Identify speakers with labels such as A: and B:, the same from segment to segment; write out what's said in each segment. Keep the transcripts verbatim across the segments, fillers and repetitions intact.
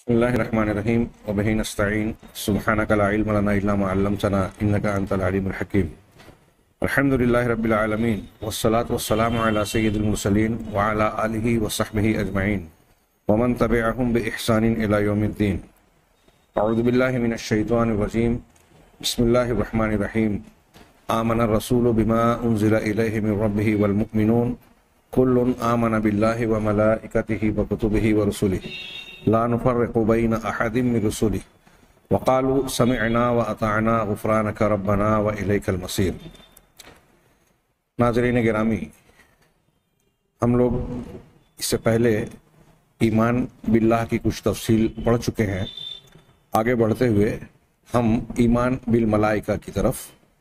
A: بسم الله الرحمن الرحيم وبه نستعين سبحانك لا علم لنا إلا ما علمتنا إنك أنت العليم الحكيم. الحمد لله رب العالمين والصلاة والسلام على سيد المرسلين وعلى آله وصحبه أجمعين ومن تبعهم بإحسان إلى يوم الدين. أعوذ بالله من الشيطان الرجيم. بسم الله الرحمن الرحيم. آمن الرسول بما أنزل إليه من ربه والمؤمنون كل آمن بالله وملائكته وكتبه ورسله لا نفرق بين أحد من رسله وقالوا سمعنا وأطعنا غفرانك ربنا وإليك المصير. ناظرین گرامی، ہم لوگ اس سے پہلے ایمان باللہ کی کچھ تفصیل پڑھ چکے ہیں. آگے بڑھتے ہوئے ہم ایمان بالملائکہ کی طرف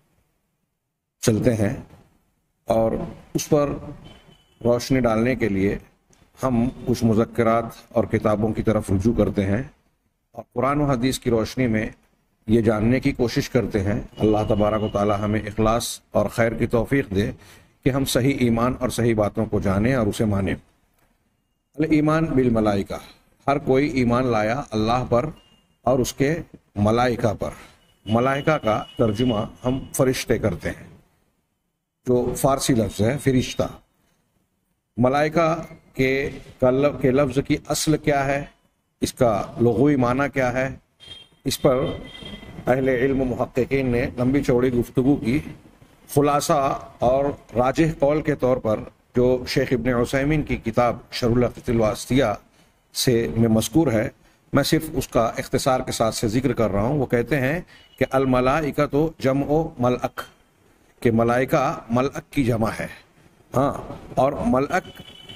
A: چلتے ہیں اور اس پر روشنی ڈالنے کے لیے ہم کچھ مذکرات اور کتابوں کی طرف رجوع کرتے ہیں اور قرآن و حدیث کی روشنی میں یہ جاننے کی کوشش کرتے ہیں. اللہ تبارک و تعالی ہمیں اخلاص اور خیر کی توفیق دے کہ ہم صحیح ایمان اور صحیح باتوں کو جانیں اور اسے مانیں. ایمان بالملائکہ، ہر کوئی ایمان لایا اللہ پر اور اس کے ملائکہ پر. ملائکہ کا ترجمہ ہم فرشتے کرتے ہیں، جو فارسی لفظ ہے فرشتہ. ملائکہ کے کے لفظ کی اصل کیا ہے، اس کا لغوی معنی کیا ہے، اس پر اہل علم و محققین نے لمبی چوڑی گفتگو کی. خلاصہ اور راجح قول کے طور پر جو شیخ ابن عثیمین کی کتاب شرح العقیدۃ الواسطیہ سے میں مذکور ہے، میں صرف اس کا اختصار کے ساتھ سے ذکر کر رہا ہوں. وہ کہتے ہیں کہ الملائکۃ جمع ملک، کہ ملائکہ ملک کی جمع ہے. ہاں، اور ملک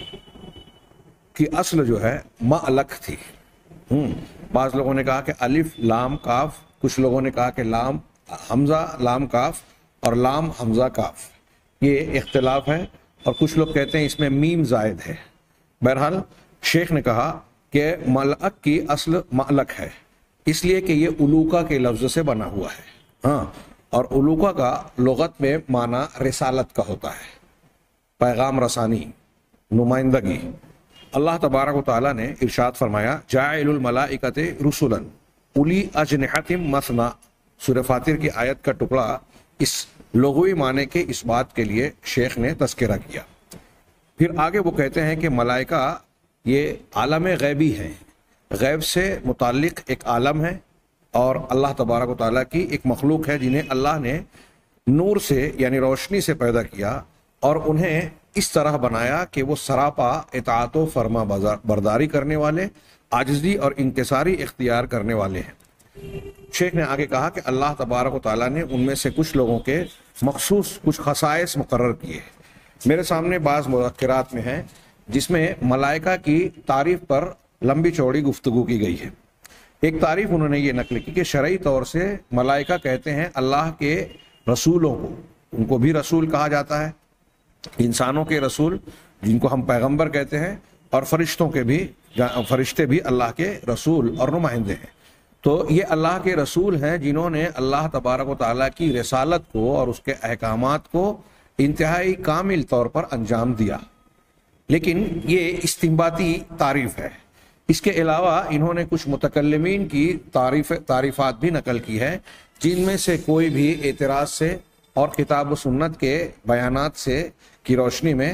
A: کی اصل جو ہے ملک تھی. ہوں بعض لوگوں نے کہا کہ الف لام کاف، کچھ لوگوں نے کہا کہ لام حمزہ لام کاف اور لام حمزہ کاف. یہ اختلاف ہے اور کچھ لوگ کہتے ہیں اس میں میم زائد ہے. بہرحال شیخ نے کہا کہ ملک کی اصل ملک ہے، اس لیے کہ یہ علوقہ کے لفظ سے بنا ہوا ہے. ہاں، اور علوقہ کا لغت میں معنی رسالت کا ہوتا ہے، پیغام رسانی، نمائندگی. اللہ تبارک و تعالیٰ نے ارشاد فرمایا جاعل الملائکۃ رسلا اولی اجنحۃ مثنی. سورہ فاطر کی آیت کا ٹکڑا اس لغوی معنی کے اس بات کے لیے شیخ نے تذکرہ کیا. پھر آگے وہ کہتے ہیں کہ ملائکہ یہ عالم غیبی ہیں، غیب سے متعلق ایک عالم ہے اور اللہ تبارک و تعالیٰ کی ایک مخلوق ہے جنہیں اللہ نے نور سے یعنی روشنی سے پیدا کیا اور انہیں اس طرح بنایا کہ وہ سراپا اطاعت و فرما برداری کرنے والے، عاجزی اور انکساری اختیار کرنے والے ہیں. شیخ نے آگے کہا کہ اللہ تبارک و تعالیٰ نے ان میں سے کچھ لوگوں کے مخصوص کچھ خصائص مقرر کیے. میرے سامنے بعض مذکرات میں ہیں جس میں ملائکہ کی تعریف پر لمبی چوڑی گفتگو کی گئی ہے. ایک تعریف انہوں نے یہ نقل کی کہ شرعی طور سے ملائکہ کہتے ہیں اللہ کے رسولوں کو، ان کو بھی رسول کہا جاتا ہے، انسانوں کے رسول جن کو ہم پیغمبر کہتے ہیں، اور فرشتوں کے بھی، فرشتے بھی اللہ کے رسول اور نمائندے ہیں. تو یہ اللہ کے رسول ہیں جنہوں نے اللہ تبارک و تعالیٰ کی رسالت کو اور اس کے احکامات کو انتہائی کامل طور پر انجام دیا. لیکن یہ استنباطی تعریف ہے. اس کے علاوہ انہوں نے کچھ متکلمین کی تعریف تعریفات بھی نقل کی ہے جن میں سے کوئی بھی اعتراض سے اور کتاب و سنت کے بیانات سے کی روشنی میں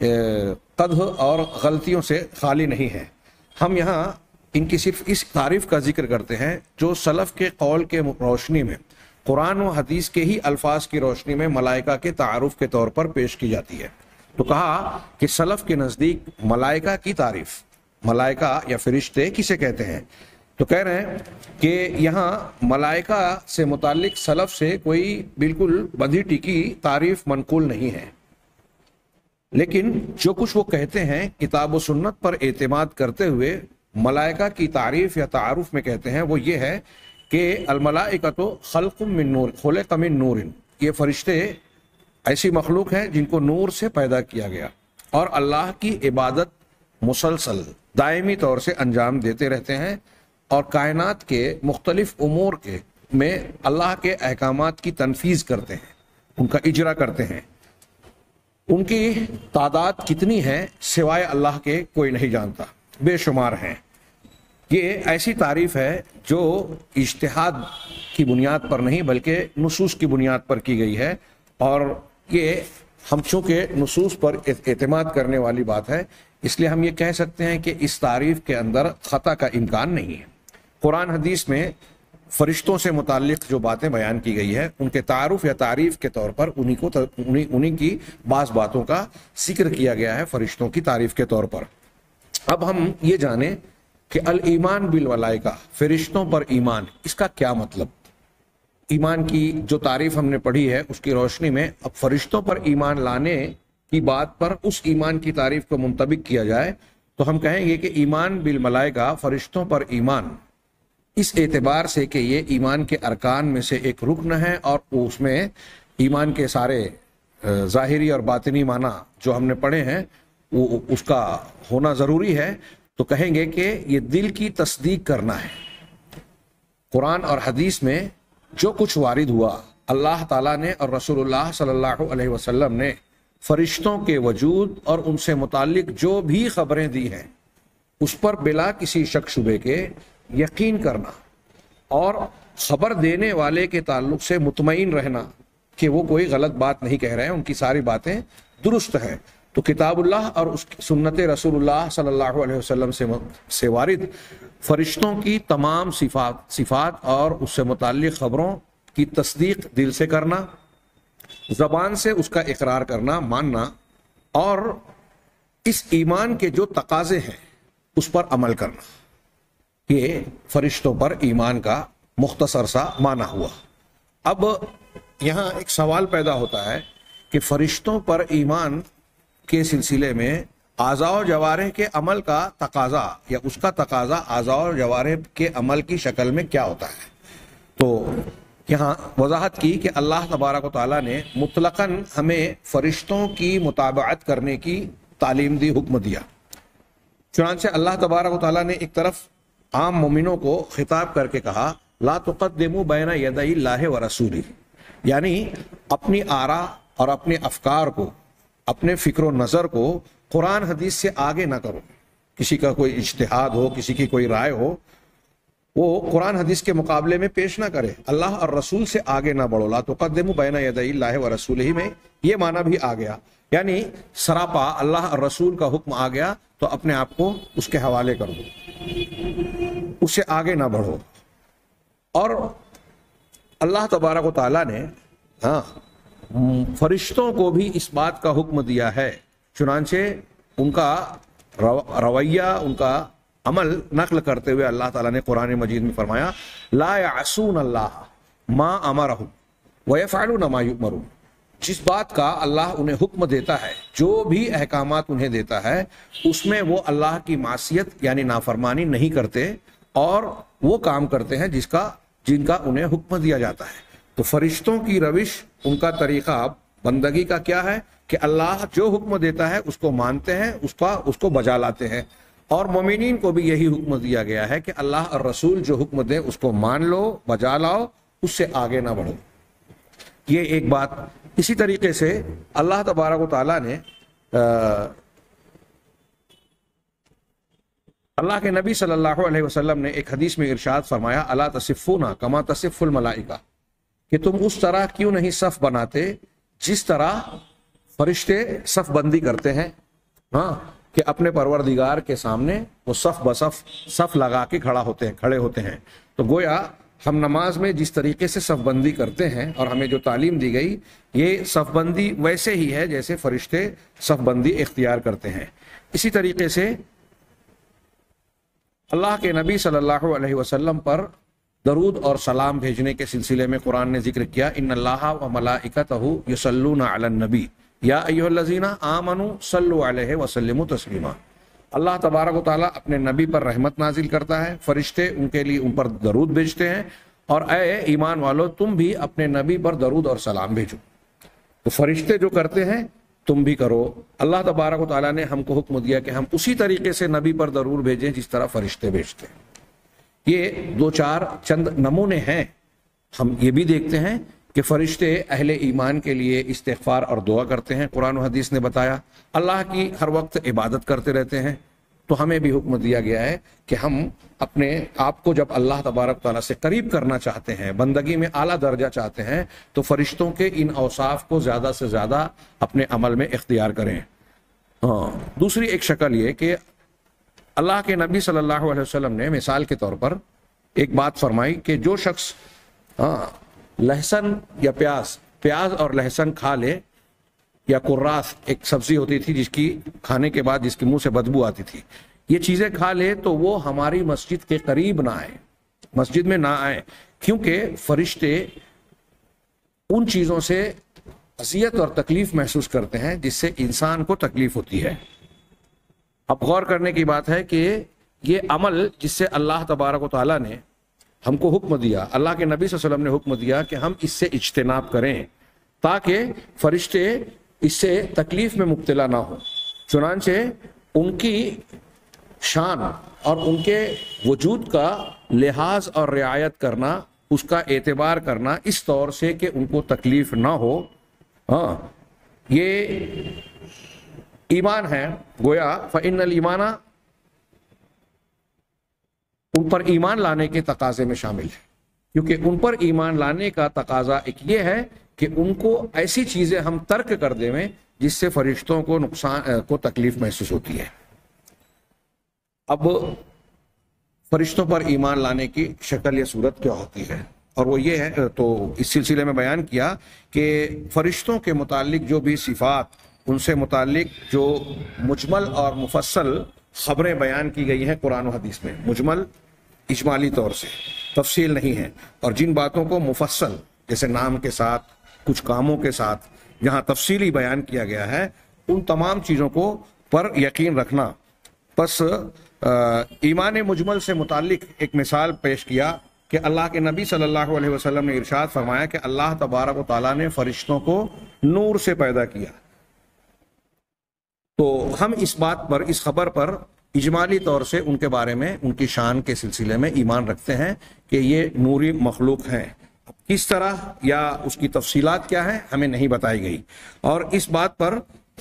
A: قدح اور غلطیوں سے خالی نہیں ہے. ہم یہاں ان کی صرف اس تعریف کا ذکر کرتے ہیں جو سلف کے قول کے روشنی میں، قرآن و حدیث کے ہی الفاظ کی روشنی میں ملائکہ کے تعارف کے طور پر پیش کی جاتی ہے. تو کہا کہ سلف کے نزدیک ملائکہ کی تعریف، ملائکہ یا فرشتے کسے کہتے ہیں؟ تو کہہ رہے ہیں کہ یہاں ملائکہ سے متعلق سلف سے کوئی بالکل بندھی ٹکی تعریف منقول نہیں ہے، لیکن جو کچھ وہ کہتے ہیں کتاب و سنت پر اعتماد کرتے ہوئے ملائکہ کی تعریف یا تعارف میں کہتے ہیں وہ یہ ہے کہ الملائکۃ خلق من نور، خلق من نور. یہ فرشتے ایسی مخلوق ہیں جن کو نور سے پیدا کیا گیا اور اللہ کی عبادت مسلسل دائمی طور سے انجام دیتے رہتے ہیں اور کائنات کے مختلف امور کے میں اللہ کے احکامات کی تنفیذ کرتے ہیں، ان کا اجرا کرتے ہیں. ان کی تعداد کتنی ہے سوائے اللہ کے کوئی نہیں جانتا، بے شمار ہیں. یہ ایسی تعریف ہے جو اجتہاد کی بنیاد پر نہیں بلکہ نصوص کی بنیاد پر کی گئی ہے، اور یہ ہم چونکہ نصوص پر اعتماد کرنے والی بات ہے اس لیے ہم یہ کہہ سکتے ہیں کہ اس تعریف کے اندر خطا کا امکان نہیں ہے۔ قرآن حدیث میں فرشتوں سے متعلق جو باتیں بیان کی گئی ہے ان کے تعارف یا تعریف کے طور پر انہی کو انہی, انہی کی بعض باتوں کا ذکر کیا گیا ہے فرشتوں کی تعریف کے طور پر۔ اب ہم یہ جانیں کہ الایمان بالملائکہ، فرشتوں پر ایمان، اس کا کیا مطلب؟ ایمان کی جو تعریف ہم نے پڑھی ہے اس کی روشنی میں اب فرشتوں پر ایمان لانے کی بات پر اس ایمان کی تعریف کو منطبق کیا جائے تو ہم کہیں گے کہ ایمان بالملائکہ، فرشتوں پر ایمان، اس اعتبار سے کہ یہ ایمان کے ارکان میں سے ایک رکن ہے اور اس میں ایمان کے سارے ظاہری اور باطنی معنی جو ہم نے پڑھے ہیں وہ اس کا ہونا ضروری ہے، تو کہیں گے کہ یہ دل کی تصدیق کرنا ہے۔ قرآن اور حدیث میں جو کچھ وارد ہوا، اللہ تعالیٰ نے اور رسول اللہ صلی اللہ علیہ وسلم نے فرشتوں کے وجود اور ان سے متعلق جو بھی خبریں دی ہیں اس پر بلا کسی شک شبے کے یقین کرنا اور خبر دینے والے کے تعلق سے مطمئن رہنا کہ وہ کوئی غلط بات نہیں کہہ رہے ہیں، ان کی ساری باتیں درست ہیں۔ تو کتاب اللہ اور اس سنت رسول اللہ صلی اللہ علیہ وسلم سے سے وارد فرشتوں کی تمام صفات صفات اور اس سے متعلق خبروں کی تصدیق دل سے کرنا، زبان سے اس کا اقرار کرنا، ماننا، اور اس ایمان کے جو تقاضے ہیں اس پر عمل کرنا، یہ فرشتوں پر ایمان کا مختصر سا معنی ہوا۔ اب یہاں ایک سوال پیدا ہوتا ہے کہ فرشتوں پر ایمان کے سلسلے میں اعضاء و جوارح کے عمل کا تقاضا یا اس کا تقاضا اعضاء و جوارح کے عمل کی شکل میں کیا ہوتا ہے؟ تو یہاں وضاحت کی کہ اللہ تبارک و تعالیٰ نے مطلقاً ہمیں فرشتوں کی متابعت کرنے کی تعلیم دی، حکم دیا۔ چنانچہ اللہ تبارک و تعالیٰ نے ایک طرف عام مومنوں کو خطاب کر کے کہا لا تقدموا بین یدی اللہ و رسولہ، یعنی اپنی آراء اور اپنے افکار کو، اپنے فکر و نظر کو قرآن حدیث سے آگے نہ کرو۔ کسی کا کوئی اجتہاد ہو، کسی کی کوئی رائے ہو، وہ قرآن حدیث کے مقابلے میں پیش نہ کرے، اللہ اور رسول سے آگے نہ بڑھو۔ لا تقدموا بین یدی اللہ و رسولہ میں یہ معنی بھی آ گیا، یعنی سراپا اللہ اور رسول کا حکم آ گیا تو اپنے آپ کو اس کے حوالے کر دو، اس سے آگے نہ بڑھو۔ اور اللہ تبارک و تعالیٰ نے ہاں فرشتوں کو بھی اس بات کا حکم دیا ہے، چنانچہ ان کا رویہ، ان کا عمل نقل کرتے ہوئے اللہ تعالیٰ نے قرآن مجید میں فرمایا لا یعصون اللہ ما امرہم ویفعلون ما یؤمرون، جس بات کا اللہ انہیں حکم دیتا ہے، جو بھی احکامات انہیں دیتا ہے اس میں وہ اللہ کی معصیت یعنی نافرمانی نہیں کرتے اور وہ کام کرتے ہیں جس کا جن کا انہیں حکم دیا جاتا ہے۔ تو فرشتوں کی روش، ان کا طریقہ بندگی کا کیا ہے کہ اللہ جو حکم دیتا ہے اس کو مانتے ہیں، اس کا اس کو بجا لاتے ہیں، اور مومنین کو بھی یہی حکم دیا گیا ہے کہ اللہ اور رسول جو حکم دے اس کو مان لو، بجا لاؤ، اس سے آگے نہ بڑھو۔ یہ ایک بات۔ اسی طریقے سے اللہ تبارک و تعالیٰ نے اللہ کے نبی صلی اللہ علیہ وسلم نے ایک حدیث میں ارشاد فرمایا الا تصفون کما تصف الملائکہ، کہ تم اس طرح کیوں نہیں صف بناتے جس طرح فرشتے صف بندی کرتے ہیں، ہاں کہ اپنے پروردگار کے سامنے وہ صف بصف صف لگا کے کھڑا ہوتے ہیں کھڑے ہوتے ہیں۔ تو گویا ہم نماز میں جس طریقے سے صف بندی کرتے ہیں اور ہمیں جو تعلیم دی گئی، یہ صف بندی ویسے ہی ہے جیسے فرشتے صف بندی اختیار کرتے ہیں۔ اسی طریقے سے اللہ کے نبی صلی اللہ علیہ وسلم پر درود اور سلام بھیجنے کے سلسلے میں قرآن نے ذکر کیا ان اللہ و ملائکتہ یصلون علی النبی یا ایھا الذین آمنوا صلوا علیہ وسلموا تسلیما۔ اللہ تبارک و تعالیٰ اپنے نبی پر رحمت نازل کرتا ہے، فرشتے ان کے لیے ان پر درود بھیجتے ہیں، اور اے ایمان والو تم بھی اپنے نبی پر درود اور سلام بھیجو۔ تو فرشتے جو کرتے ہیں تم بھی کرو۔ اللہ تبارک و تعالیٰ نے ہم کو حکم دیا کہ ہم اسی طریقے سے نبی پر درود بھیجیں جس طرح فرشتے بھیجتے ہیں۔ یہ دو چار چند نمونے ہیں۔ ہم یہ بھی دیکھتے ہیں کہ فرشتے اہل ایمان کے لیے استغفار اور دعا کرتے ہیں، قرآن و حدیث نے بتایا۔ اللہ کی ہر وقت عبادت کرتے رہتے ہیں، تو ہمیں بھی حکم دیا گیا ہے کہ ہم اپنے آپ کو جب اللہ تبارک تعالیٰ سے قریب کرنا چاہتے ہیں، بندگی میں اعلیٰ درجہ چاہتے ہیں، تو فرشتوں کے ان اوصاف کو زیادہ سے زیادہ اپنے عمل میں اختیار کریں۔ ہاں، دوسری ایک شکل یہ کہ اللہ کے نبی صلی اللہ علیہ وسلم نے مثال کے طور پر ایک بات فرمائی کہ جو شخص ہاں لہسن یا پیاز پیاز اور لہسن کھا لے، یا قراث ایک سبزی ہوتی تھی جس کی کھانے کے بعد جس کے منہ سے بدبو آتی تھی، یہ چیزیں کھا لے تو وہ ہماری مسجد کے قریب نہ آئے، مسجد میں نہ آئے، کیونکہ فرشتے ان چیزوں سے اذیت اور تکلیف محسوس کرتے ہیں جس سے انسان کو تکلیف ہوتی ہے۔ اب غور کرنے کی بات ہے کہ یہ عمل جس سے اللہ تبارک و تعالیٰ نے ہم کو حکم دیا، اللہ کے نبی صلی اللہ علیہ وسلم نے حکم دیا کہ ہم اس سے اجتناب کریں تاکہ فرشتے اس سے تکلیف میں مبتلا نہ ہوں۔ چنانچہ ان کی شان اور ان کے وجود کا لحاظ اور رعایت کرنا، اس کا اعتبار کرنا اس طور سے کہ ان کو تکلیف نہ ہو، ہاں یہ ایمان ہے۔ گویا فإن الایمان ان پر ایمان لانے کے تقاضے میں شامل ہے، کیونکہ ان پر ایمان لانے کا تقاضا ایک یہ ہے کہ ان کو ایسی چیزیں ہم ترک کر دیں جس سے فرشتوں کو نقصان کو تکلیف محسوس ہوتی ہے۔ اب فرشتوں پر ایمان لانے کی شکل یا صورت کیا ہوتی ہے، اور وہ یہ ہے، تو اس سلسلے میں بیان کیا کہ فرشتوں کے متعلق جو بھی صفات، ان سے متعلق جو مجمل اور مفصل خبریں بیان کی گئی ہیں قرآن و حدیث میں، مجمل اجمالی طور سے، تفصیل نہیں ہے، اور جن باتوں کو مفصل جیسے نام کے ساتھ، کچھ کاموں کے ساتھ جہاں تفصیلی بیان کیا گیا ہے، ان تمام چیزوں کو پر یقین رکھنا۔ پس ایمان مجمل سے متعلق ایک مثال پیش کیا کہ اللہ کے نبی صلی اللہ علیہ وسلم نے ارشاد فرمایا کہ اللہ تبارک و تعالیٰ نے فرشتوں کو نور سے پیدا کیا۔ تو ہم اس بات پر، اس خبر پر اجمالی طور سے ان کے بارے میں، ان کی شان کے سلسلے میں ایمان رکھتے ہیں کہ یہ نوری مخلوق ہیں۔ کس طرح یا اس کی تفصیلات کیا ہیں ہمیں نہیں بتائی گئی، اور اس بات پر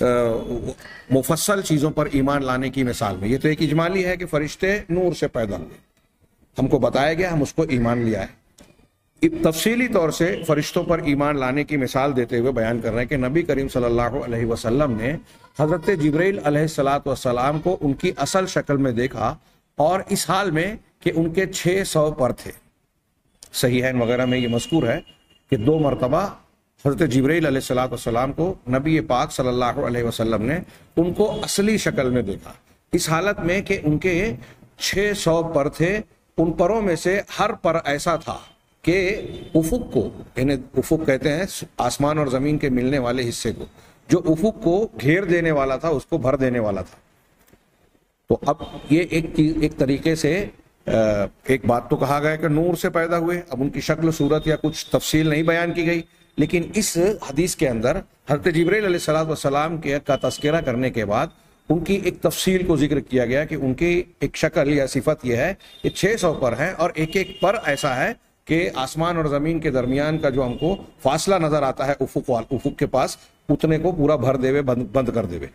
A: مفصل چیزوں پر ایمان لانے کی مثال میں، یہ تو ایک اجمالی ہے کہ فرشتے نور سے پیدا ہوئے، ہم کو بتایا گیا، ہم اس کو ایمان لیا ہے۔ تفصیلی طور سے فرشتوں پر ایمان لانے کی مثال دیتے ہوئے بیان کر رہے ہیں کہ نبی کریم صلی اللہ علیہ وسلم نے حضرت جبرائیل علیہ الصلاۃ والسلام کو ان کی اصل شکل میں دیکھا، اور اس حال میں کہ ان کے چھ سو پر تھے۔ صحیحین وغیرہ میں یہ مذکور ہے کہ دو مرتبہ حضرت جبرائیل علیہ الصلاۃ والسلام کو نبی پاک صلی اللہ علیہ وسلم نے ان کو اصلی شکل میں دیکھا، اس حالت میں کہ ان کے چھ سو پر تھے۔ ان پروں میں سے ہر پر ایسا تھا کہ افق کو، یعنی افق کہتے ہیں آسمان اور زمین کے ملنے والے حصے کو، جو افق کو گھیر دینے والا تھا، اس کو بھر دینے والا تھا۔ تو اب یہ ایک چیز، ایک طریقے سے ایک بات تو کہا گیا کہ نور سے پیدا ہوئے، اب ان کی شکل صورت یا کچھ تفصیل نہیں بیان کی گئی، لیکن اس حدیث کے اندر حضرت جبرائیل علیہ الصلوۃ والسلام کے کا تذکرہ کرنے کے بعد ان کی ایک تفصیل کو ذکر کیا گیا کہ ان کی ایک شکل یا صفت یہ ہے کہ چھ سو پر ہیں، اور ایک ایک پر ایسا ہے کہ آسمان اور زمین کے درمیان کا جو ہم کو فاصلہ نظر آتا ہے افق وال افق کے پاس، اتنے کو پورا بھر دے ہوئے، بند, بند کر دے ہوئے۔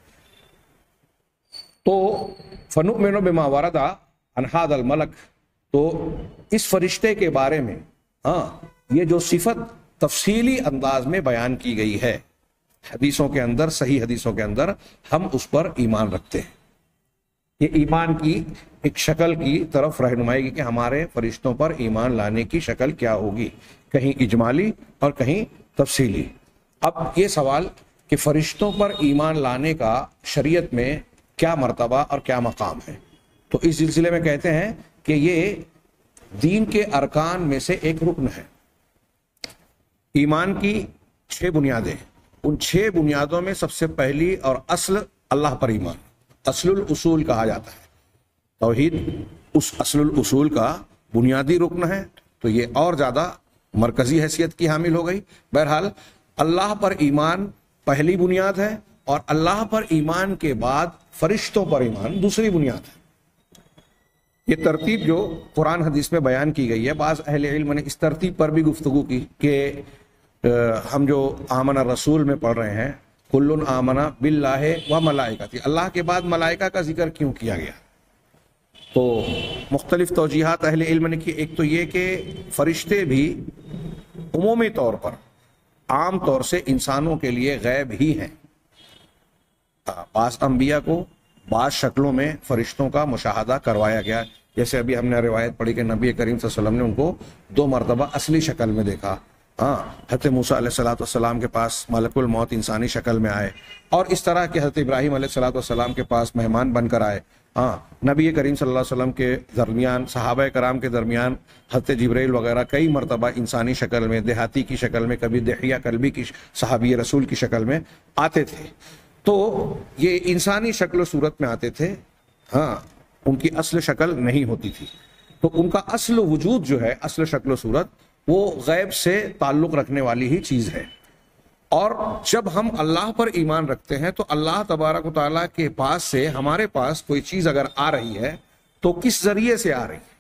A: تو فنؤمن بما ورد عن هذا الملک، تو اس فرشتے کے بارے میں ہاں یہ جو صفت تفصیلی انداز میں بیان کی گئی ہے حدیثوں کے اندر، صحیح حدیثوں کے اندر، ہم اس پر ایمان رکھتے ہیں۔ یہ ایمان کی ایک شکل کی طرف رہنمائی کی کہ ہمارے فرشتوں پر ایمان لانے کی شکل کیا ہوگی، کہیں اجمالی اور کہیں تفصیلی۔ اب یہ سوال کہ فرشتوں پر ایمان لانے کا شریعت میں کیا مرتبہ اور کیا مقام ہے، تو اس سلسلے میں کہتے ہیں کہ یہ دین کے ارکان میں سے ایک رکن ہے۔ ایمان کی چھ بنیادیں، ان چھ بنیادوں میں سب سے پہلی اور اصل اللہ پر ایمان، اصل الاصول کہا جاتا ہے۔ توحید اس اصل الاصول کا بنیادی رکن ہے، تو یہ اور زیادہ مرکزی حیثیت کی حامل ہو گئی۔ بہرحال اللہ پر ایمان پہلی بنیاد ہے، اور اللہ پر ایمان کے بعد فرشتوں پر ایمان دوسری بنیاد ہے۔ یہ ترتیب جو قرآن حدیث میں بیان کی گئی ہے، بعض اہل علم نے اس ترتیب پر بھی گفتگو کی کہ ہم جو آمن الرسول میں پڑھ رہے ہیں، کل آمن باللہ و ملائکتہ، اللہ کے بعد ملائکہ کا ذکر کیوں کیا گیا؟ تو مختلف توجیحات اہل علم نے کی. ایک تو یہ کہ فرشتے بھی عمومی طور پر عام طور سے انسانوں کے لیے غیب ہی ہیں. بعض انبیاء کو بعض شکلوں میں فرشتوں کا مشاہدہ کروایا گیا، جیسے ابھی ہم نے روایت پڑھی کہ نبی کریم صلی اللہ علیہ وسلم نے ان کو دو مرتبہ اصلی شکل میں دیکھا. ہاں حضرت موسیٰ علیہ الصلوۃ والسلام کے پاس ملک الموت انسانی شکل میں آئے، اور اس طرح کہ حضرت ابراہیم علیہ الصلوۃ والسلام کے پاس مہمان بن کر آئے. ہاں نبی کریم صلی اللہ علیہ وسلم کے درمیان، صحابہ کرام کے درمیان حضرت جبرائیل وغیرہ کئی مرتبہ انسانی شکل میں، دیہاتی کی شکل میں، کبھی دحیہ کلبی کی صحابی رسول کی شکل میں آتے تھے. تو یہ انسانی شکل و صورت میں آتے تھے، ہاں ان کی اصل شکل نہیں ہوتی تھی. تو ان کا اصل وجود جو ہے، اصل شکل و صورت، وہ غیب سے تعلق رکھنے والی ہی چیز ہے. اور جب ہم اللہ پر ایمان رکھتے ہیں تو اللہ تبارک و تعالیٰ کے پاس سے ہمارے پاس کوئی چیز اگر آ رہی ہے تو کس ذریعے سے آ رہی ہے.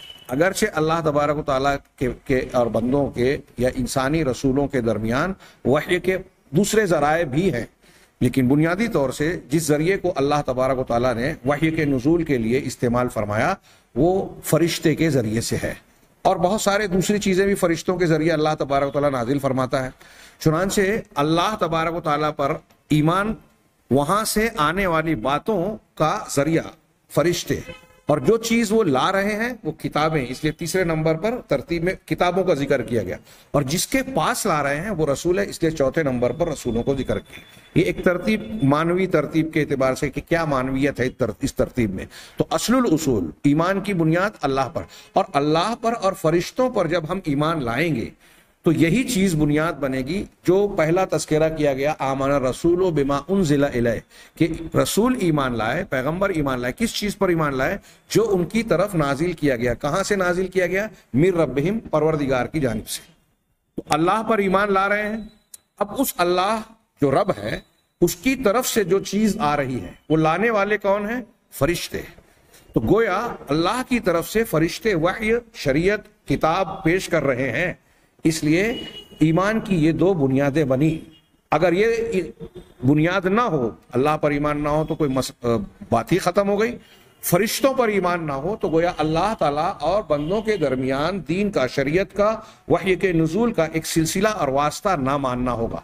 A: اگرچہ اللہ تبارک و تعالیٰ کے, کے اور بندوں کے یا انسانی رسولوں کے درمیان وحی کے دوسرے ذرائع بھی ہیں، لیکن بنیادی طور سے جس ذریعے کو اللہ تبارک و تعالیٰ نے وحی کے نزول کے لیے استعمال فرمایا وہ فرشتے کے ذریعے سے ہے. اور بہت سارے دوسری چیزیں بھی فرشتوں کے ذریعے اللہ تبارک و تعالیٰ نازل فرماتا ہے. چنانچہ اللہ تبارک و تعالیٰ پر ایمان وہاں سے آنے والی باتوں کا ذریعہ فرشتے، اور جو چیز وہ لا رہے ہیں وہ کتابیں، اس لیے تیسرے نمبر پر ترتیب میں کتابوں کا ذکر کیا گیا. اور جس کے پاس لا رہے ہیں وہ رسول ہے، اس لیے چوتھے نمبر پر رسولوں کو ذکر کیا. یہ ایک ترتیب مانوی ترتیب کے اعتبار سے کہ کیا مانویت ہے اس ترتیب میں. تو اصل الاصول ایمان کی بنیاد اللہ پر، اور اللہ پر اور فرشتوں پر جب ہم ایمان لائیں گے تو یہی چیز بنیاد بنے گی جو پہلا تذکرہ کیا گیا، آمن الرسول بما انزل الیہ، کہ رسول ایمان لائے، پیغمبر ایمان لائے. کس چیز پر ایمان لائے؟ جو ان کی طرف نازل کیا گیا. کہاں سے نازل کیا گیا؟ من ربہم، پروردگار کی جانب سے. تو اللہ پر ایمان لا رہے ہیں. اب اس اللہ جو رب ہے اس کی طرف سے جو چیز آ رہی ہے وہ لانے والے کون ہیں؟ فرشتے. تو گویا اللہ کی طرف سے فرشتے وحی، شریعت، کتاب پیش کر رہے ہیں. اس لیے ایمان کی یہ دو بنیادیں بنی. اگر یہ بنیاد نہ ہو، اللہ پر ایمان نہ ہو، تو کوئی مس... بات ہی ختم ہو گئی. فرشتوں پر ایمان نہ ہو تو گویا اللہ تعالیٰ اور بندوں کے درمیان دین کا، شریعت کا، وحی کے نزول کا ایک سلسلہ اور واسطہ نہ ماننا ہوگا.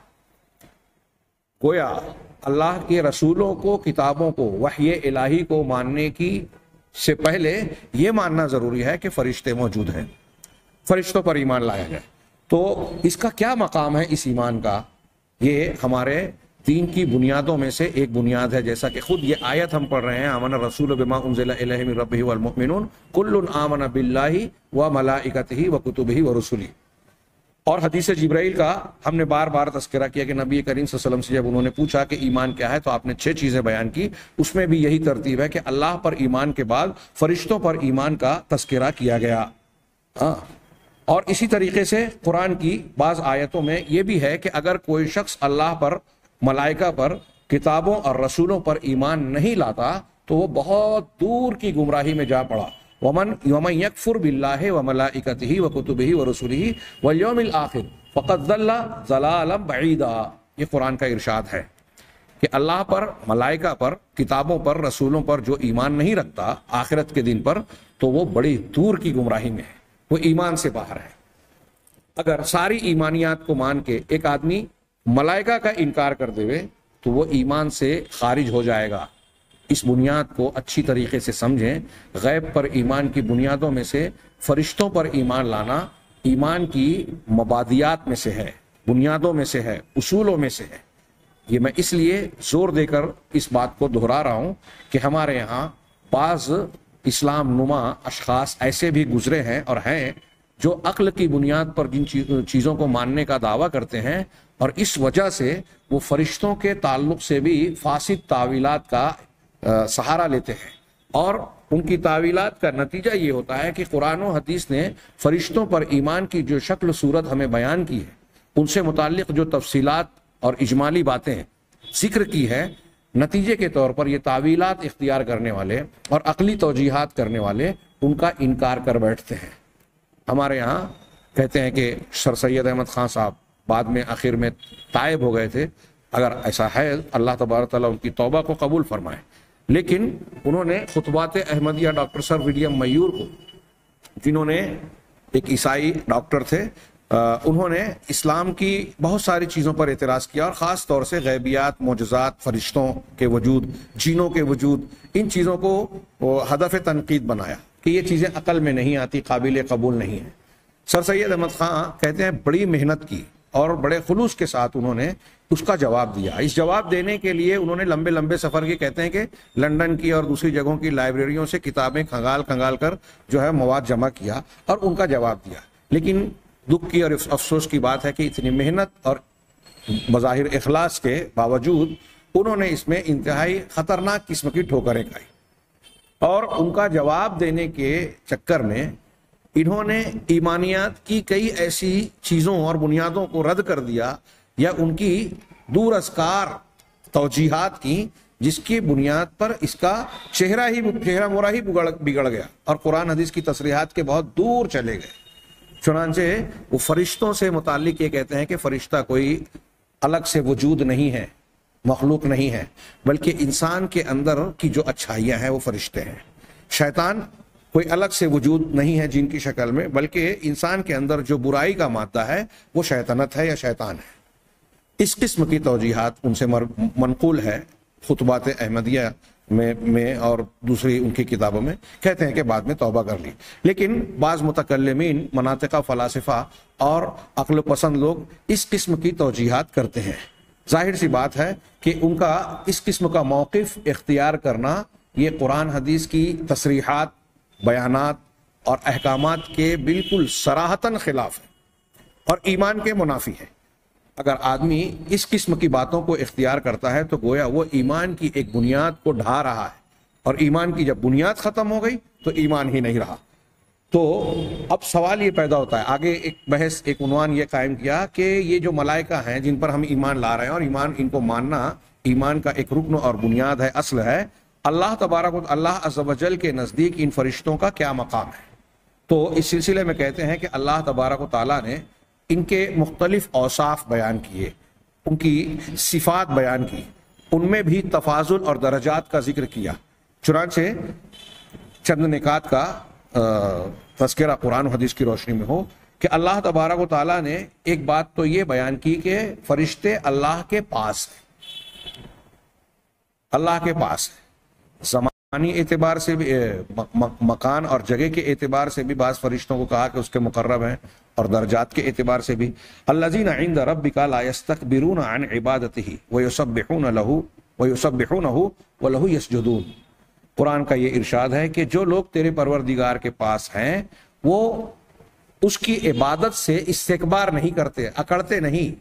A: گویا اللہ کے رسولوں کو، کتابوں کو، وحی الہی کو ماننے کی سے پہلے یہ ماننا ضروری ہے کہ فرشتے موجود ہیں. فرشتوں پر ایمان لایا جائے. تو اس کا کیا مقام ہے اس ایمان کا؟ یہ ہمارے دین کی بنیادوں میں سے ایک بنیاد ہے، جیسا کہ خود یہ آیت ہم پڑھ رہے ہیں، آمن الرسول بما انزل الیہ من ربہ والمؤمنون کل آمن باللہ وملائکتہ وکتبہ ورسلہ. اور حدیث جبرائیل کا ہم نے بار بار تذکرہ کیا کہ نبی کریم صلی اللہ علیہ وسلم سے جب انہوں نے پوچھا کہ ایمان کیا ہے تو آپ نے چھ چیزیں بیان کی. اس میں بھی یہی ترتیب ہے کہ اللہ پر ایمان کے بعد فرشتوں پر ایمان کا تذکرہ کیا گیا. ہاں، اور اسی طریقے سے قرآن کی بعض آیتوں میں یہ بھی ہے کہ اگر کوئی شخص اللہ پر، ملائکہ پر، کتابوں اور رسولوں پر ایمان نہیں لاتا تو وہ بہت دور کی گمراہی میں جا پڑا. ومن ومن یکفر باللہ وملائکتہ وکتبہ ورسلہ والیوم الآخر فقد ضل ضلالا بعیدا. یہ قرآن کا ارشاد ہے کہ اللہ پر، ملائکہ پر، کتابوں پر، رسولوں پر جو ایمان نہیں رکھتا آخرت کے دن پر، تو وہ بڑی دور کی گمراہی میں ہے، وہ ایمان سے باہر ہے. اگر ساری ایمانیات کو مان کے ایک آدمی ملائکہ کا انکار کر دے تو وہ ایمان سے خارج ہو جائے گا. اس بنیاد کو اچھی طریقے سے سمجھیں. غیب پر ایمان کی بنیادوں میں سے فرشتوں پر ایمان لانا ایمان کی مبادیات میں سے ہے، بنیادوں میں سے ہے، اصولوں میں سے ہے. یہ میں اس لیے زور دے کر اس بات کو دہرا رہا ہوں کہ ہمارے یہاں بعض اسلام نما اشخاص ایسے بھی گزرے ہیں اور ہیں جو عقل کی بنیاد پر جن چیزوں کو ماننے کا دعویٰ کرتے ہیں، اور اس وجہ سے وہ فرشتوں کے تعلق سے بھی فاسد تعویلات کا سہارا لیتے ہیں. اور ان کی تعویلات کا نتیجہ یہ ہوتا ہے کہ قرآن و حدیث نے فرشتوں پر ایمان کی جو شکل صورت ہمیں بیان کی ہے، ان سے متعلق جو تفصیلات اور اجمالی باتیں ذکر کی ہے، نتیجے کے طور پر یہ تعویلات اختیار کرنے والے اور عقلی توجیحات کرنے والے ان کا انکار کر بیٹھتے ہیں. ہمارے یہاں کہتے ہیں کہ سر سید احمد خان صاحب بعد میں آخر میں تائب ہو گئے تھے. اگر ایسا ہے اللہ تبارک تعالیٰ ان کی توبہ کو قبول فرمائے. لیکن انہوں نے خطبات احمدیہ ڈاکٹر سر ولیم میور کو، جنہوں نے ایک عیسائی ڈاکٹر تھے، انہوں نے اسلام کی بہت ساری چیزوں پر اعتراض کیا، اور خاص طور سے غیبیات، معجزات، فرشتوں کے وجود، جینوں کے وجود، ان چیزوں کو ہدف تنقید بنایا کہ یہ چیزیں عقل میں نہیں آتی، قابل قبول نہیں ہیں۔ سر سید احمد خان کہتے ہیں بڑی محنت کی اور بڑے خلوص کے ساتھ انہوں نے اس کا جواب دیا۔ اس جواب دینے کے لیے انہوں نے لمبے لمبے سفر کی، کہتے ہیں کہ لندن کی اور دوسری جگہوں کی لائبریریوں سے کتابیں کھنگال کھنگال کر جو ہے مواد جمع کیا اور ان کا جواب دیا۔ لیکن دکھ کی اور افسوس کی بات ہے کہ اتنی محنت اور بظاہر اخلاص کے باوجود انہوں نے اس میں انتہائی خطرناک قسم کی ٹھوکریں کھائی، اور ان کا جواب دینے کے چکر میں انہوں نے ایمانیات کی کئی ایسی چیزوں اور بنیادوں کو رد کر دیا یا ان کی دور ازکار توجیحات کی، جس کی بنیاد پر اس کا چہرہ ہی چہرہ مورا ہی بگڑ گیا اور قرآن حدیث کی تصریحات کے بہت دور چلے گئے۔ چنانچہ وہ فرشتوں سے متعلق یہ کہتے ہیں کہ فرشتہ کوئی الگ سے وجود نہیں ہے، مخلوق نہیں ہے، بلکہ انسان کے اندر کی جو اچھائیاں ہیں وہ فرشتے ہیں۔ شیطان کوئی الگ سے وجود نہیں ہے جن کی شکل میں، بلکہ انسان کے اندر جو برائی کا مادہ ہے وہ شیطنت ہے یا شیطان ہے۔ اس قسم کی توجیحات ان سے منقول ہے خطبات احمدیہ میں میں اور دوسری ان کی کتابوں میں۔ کہتے ہیں کہ بعد میں توبہ کر لی، لیکن بعض متکلمین، مناطق فلاسفہ اور عقل پسند لوگ اس قسم کی توجیحات کرتے ہیں۔ ظاہر سی بات ہے کہ ان کا اس قسم کا موقف اختیار کرنا یہ قرآن حدیث کی تصریحات، بیانات اور احکامات کے بالکل صراحتاً خلاف ہے اور ایمان کے منافی ہے۔ اگر آدمی اس قسم کی باتوں کو اختیار کرتا ہے تو گویا وہ ایمان کی ایک بنیاد کو ڈھا رہا ہے، اور ایمان کی جب بنیاد ختم ہو گئی تو ایمان ہی نہیں رہا۔ تو اب سوال یہ پیدا ہوتا ہے، آگے ایک بحث، ایک عنوان یہ قائم کیا کہ یہ جو ملائکہ ہیں جن پر ہم ایمان لا رہے ہیں، اور ایمان ان کو ماننا ایمان کا ایک رکن اور بنیاد ہے، اصل ہے، اللہ تبارک و اللہ عز و جل کے نزدیک ان فرشتوں کا کیا مقام ہے۔ تو اس سلسلے میں کہتے ہیں کہ اللہ تبارک و تعالیٰ نے ان کے مختلف اوصاف بیان کیے، ان کی صفات بیان کی، ان میں بھی تفاضل اور درجات کا ذکر کیا۔ چنانچہ چند نکات کا تذکرہ قرآن و حدیث کی روشنی میں ہو کہ اللہ تبارک و تعالیٰ نے ایک بات تو یہ بیان کی کہ فرشتے اللہ کے پاس ہیں، اللہ کے پاس ہیں۔ زمانی اعتبار سے بھی، مکان اور جگہ کے اعتبار سے بھی بعض فرشتوں کو کہا کہ اس کے مقرب ہیں، اور درجات کے اعتبار سے بھی الذین عند ربک لا یستکبرون عن عبادتہ ویسبحون لہ ویسبحونہ ولہ یسجدون۔ قرآن کا یہ ارشاد ہے کہ جو لوگ تیرے پروردگار کے پاس ہیں وہ اس کی عبادت سے استکبار نہیں کرتے، اکڑتے نہیں،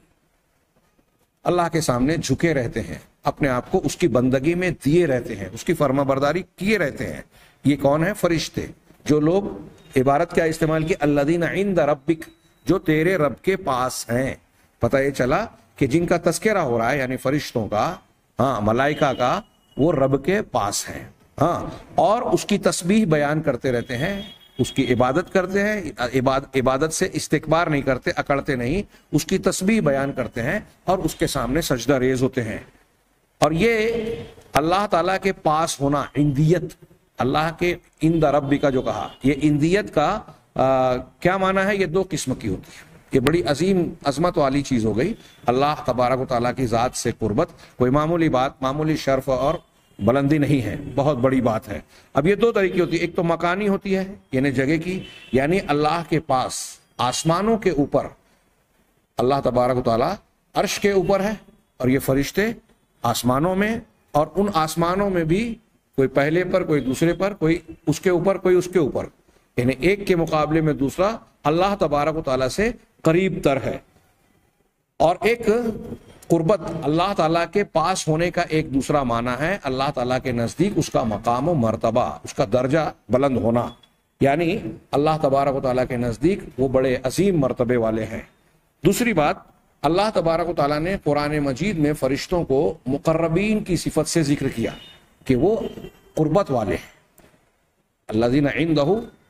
A: اللہ کے سامنے جھکے رہتے ہیں، اپنے آپ کو اس کی بندگی میں دیے رہتے ہیں، اس کی فرما برداری کیے رہتے ہیں۔ یہ کون ہے؟ فرشتے۔ جو لوگ عبارت کیا استعمال کی؟ الذین عند ربک، جو تیرے رب کے پاس ہیں۔ پتہ یہ چلا کہ جن کا تذکرہ ہو رہا ہے یعنی فرشتوں کا، ہاں ملائکہ کا، وہ رب کے پاس ہیں، ہاں، اور اس کی تسبیح بیان کرتے رہتے ہیں، اس کی عبادت کرتے ہیں، عبادت سے استکبار نہیں کرتے، اکڑتے نہیں، اس کی تسبیح بیان کرتے ہیں اور اس کے سامنے سجدہ ریز ہوتے ہیں۔ اور یہ اللہ تعالیٰ کے پاس ہونا، اندیت، اللہ کے عند ربک کا جو کہا، یہ اندیت کا آ, کیا معنی ہے؟ یہ دو قسم کی ہوتی ہے۔ یہ بڑی عظیم عظمت والی چیز ہو گئی، اللہ تبارک و تعالیٰ کی ذات سے قربت کوئی معمولی بات، معمولی شرف اور بلندی نہیں ہے، بہت بڑی بات ہے۔ اب یہ دو طریقے ہوتی ہے، ایک تو مکانی ہوتی ہے یعنی جگہ کی، یعنی اللہ کے پاس آسمانوں کے اوپر، اللہ تبارک و تعالیٰ عرش کے اوپر ہے اور یہ فرشتے آسمانوں میں، اور ان آسمانوں میں بھی کوئی پہلے پر، کوئی دوسرے پر، کوئی اس کے اوپر، کوئی اس کے اوپر، یعنی ایک کے مقابلے میں دوسرا اللہ تبارک و تعالیٰ سے قریب تر ہے۔ اور ایک قربت، اللہ تعالیٰ کے پاس ہونے کا ایک دوسرا معنی ہے اللہ تعالیٰ کے نزدیک اس کا مقام و مرتبہ، اس کا درجہ بلند ہونا، یعنی اللہ تبارک و تعالیٰ کے نزدیک وہ بڑے عظیم مرتبے والے ہیں۔ دوسری بات، اللہ تبارک و تعالیٰ نے قرآن مجید میں فرشتوں کو مقربین کی صفت سے ذکر کیا کہ وہ قربت والے ہیں۔ الذین عندہ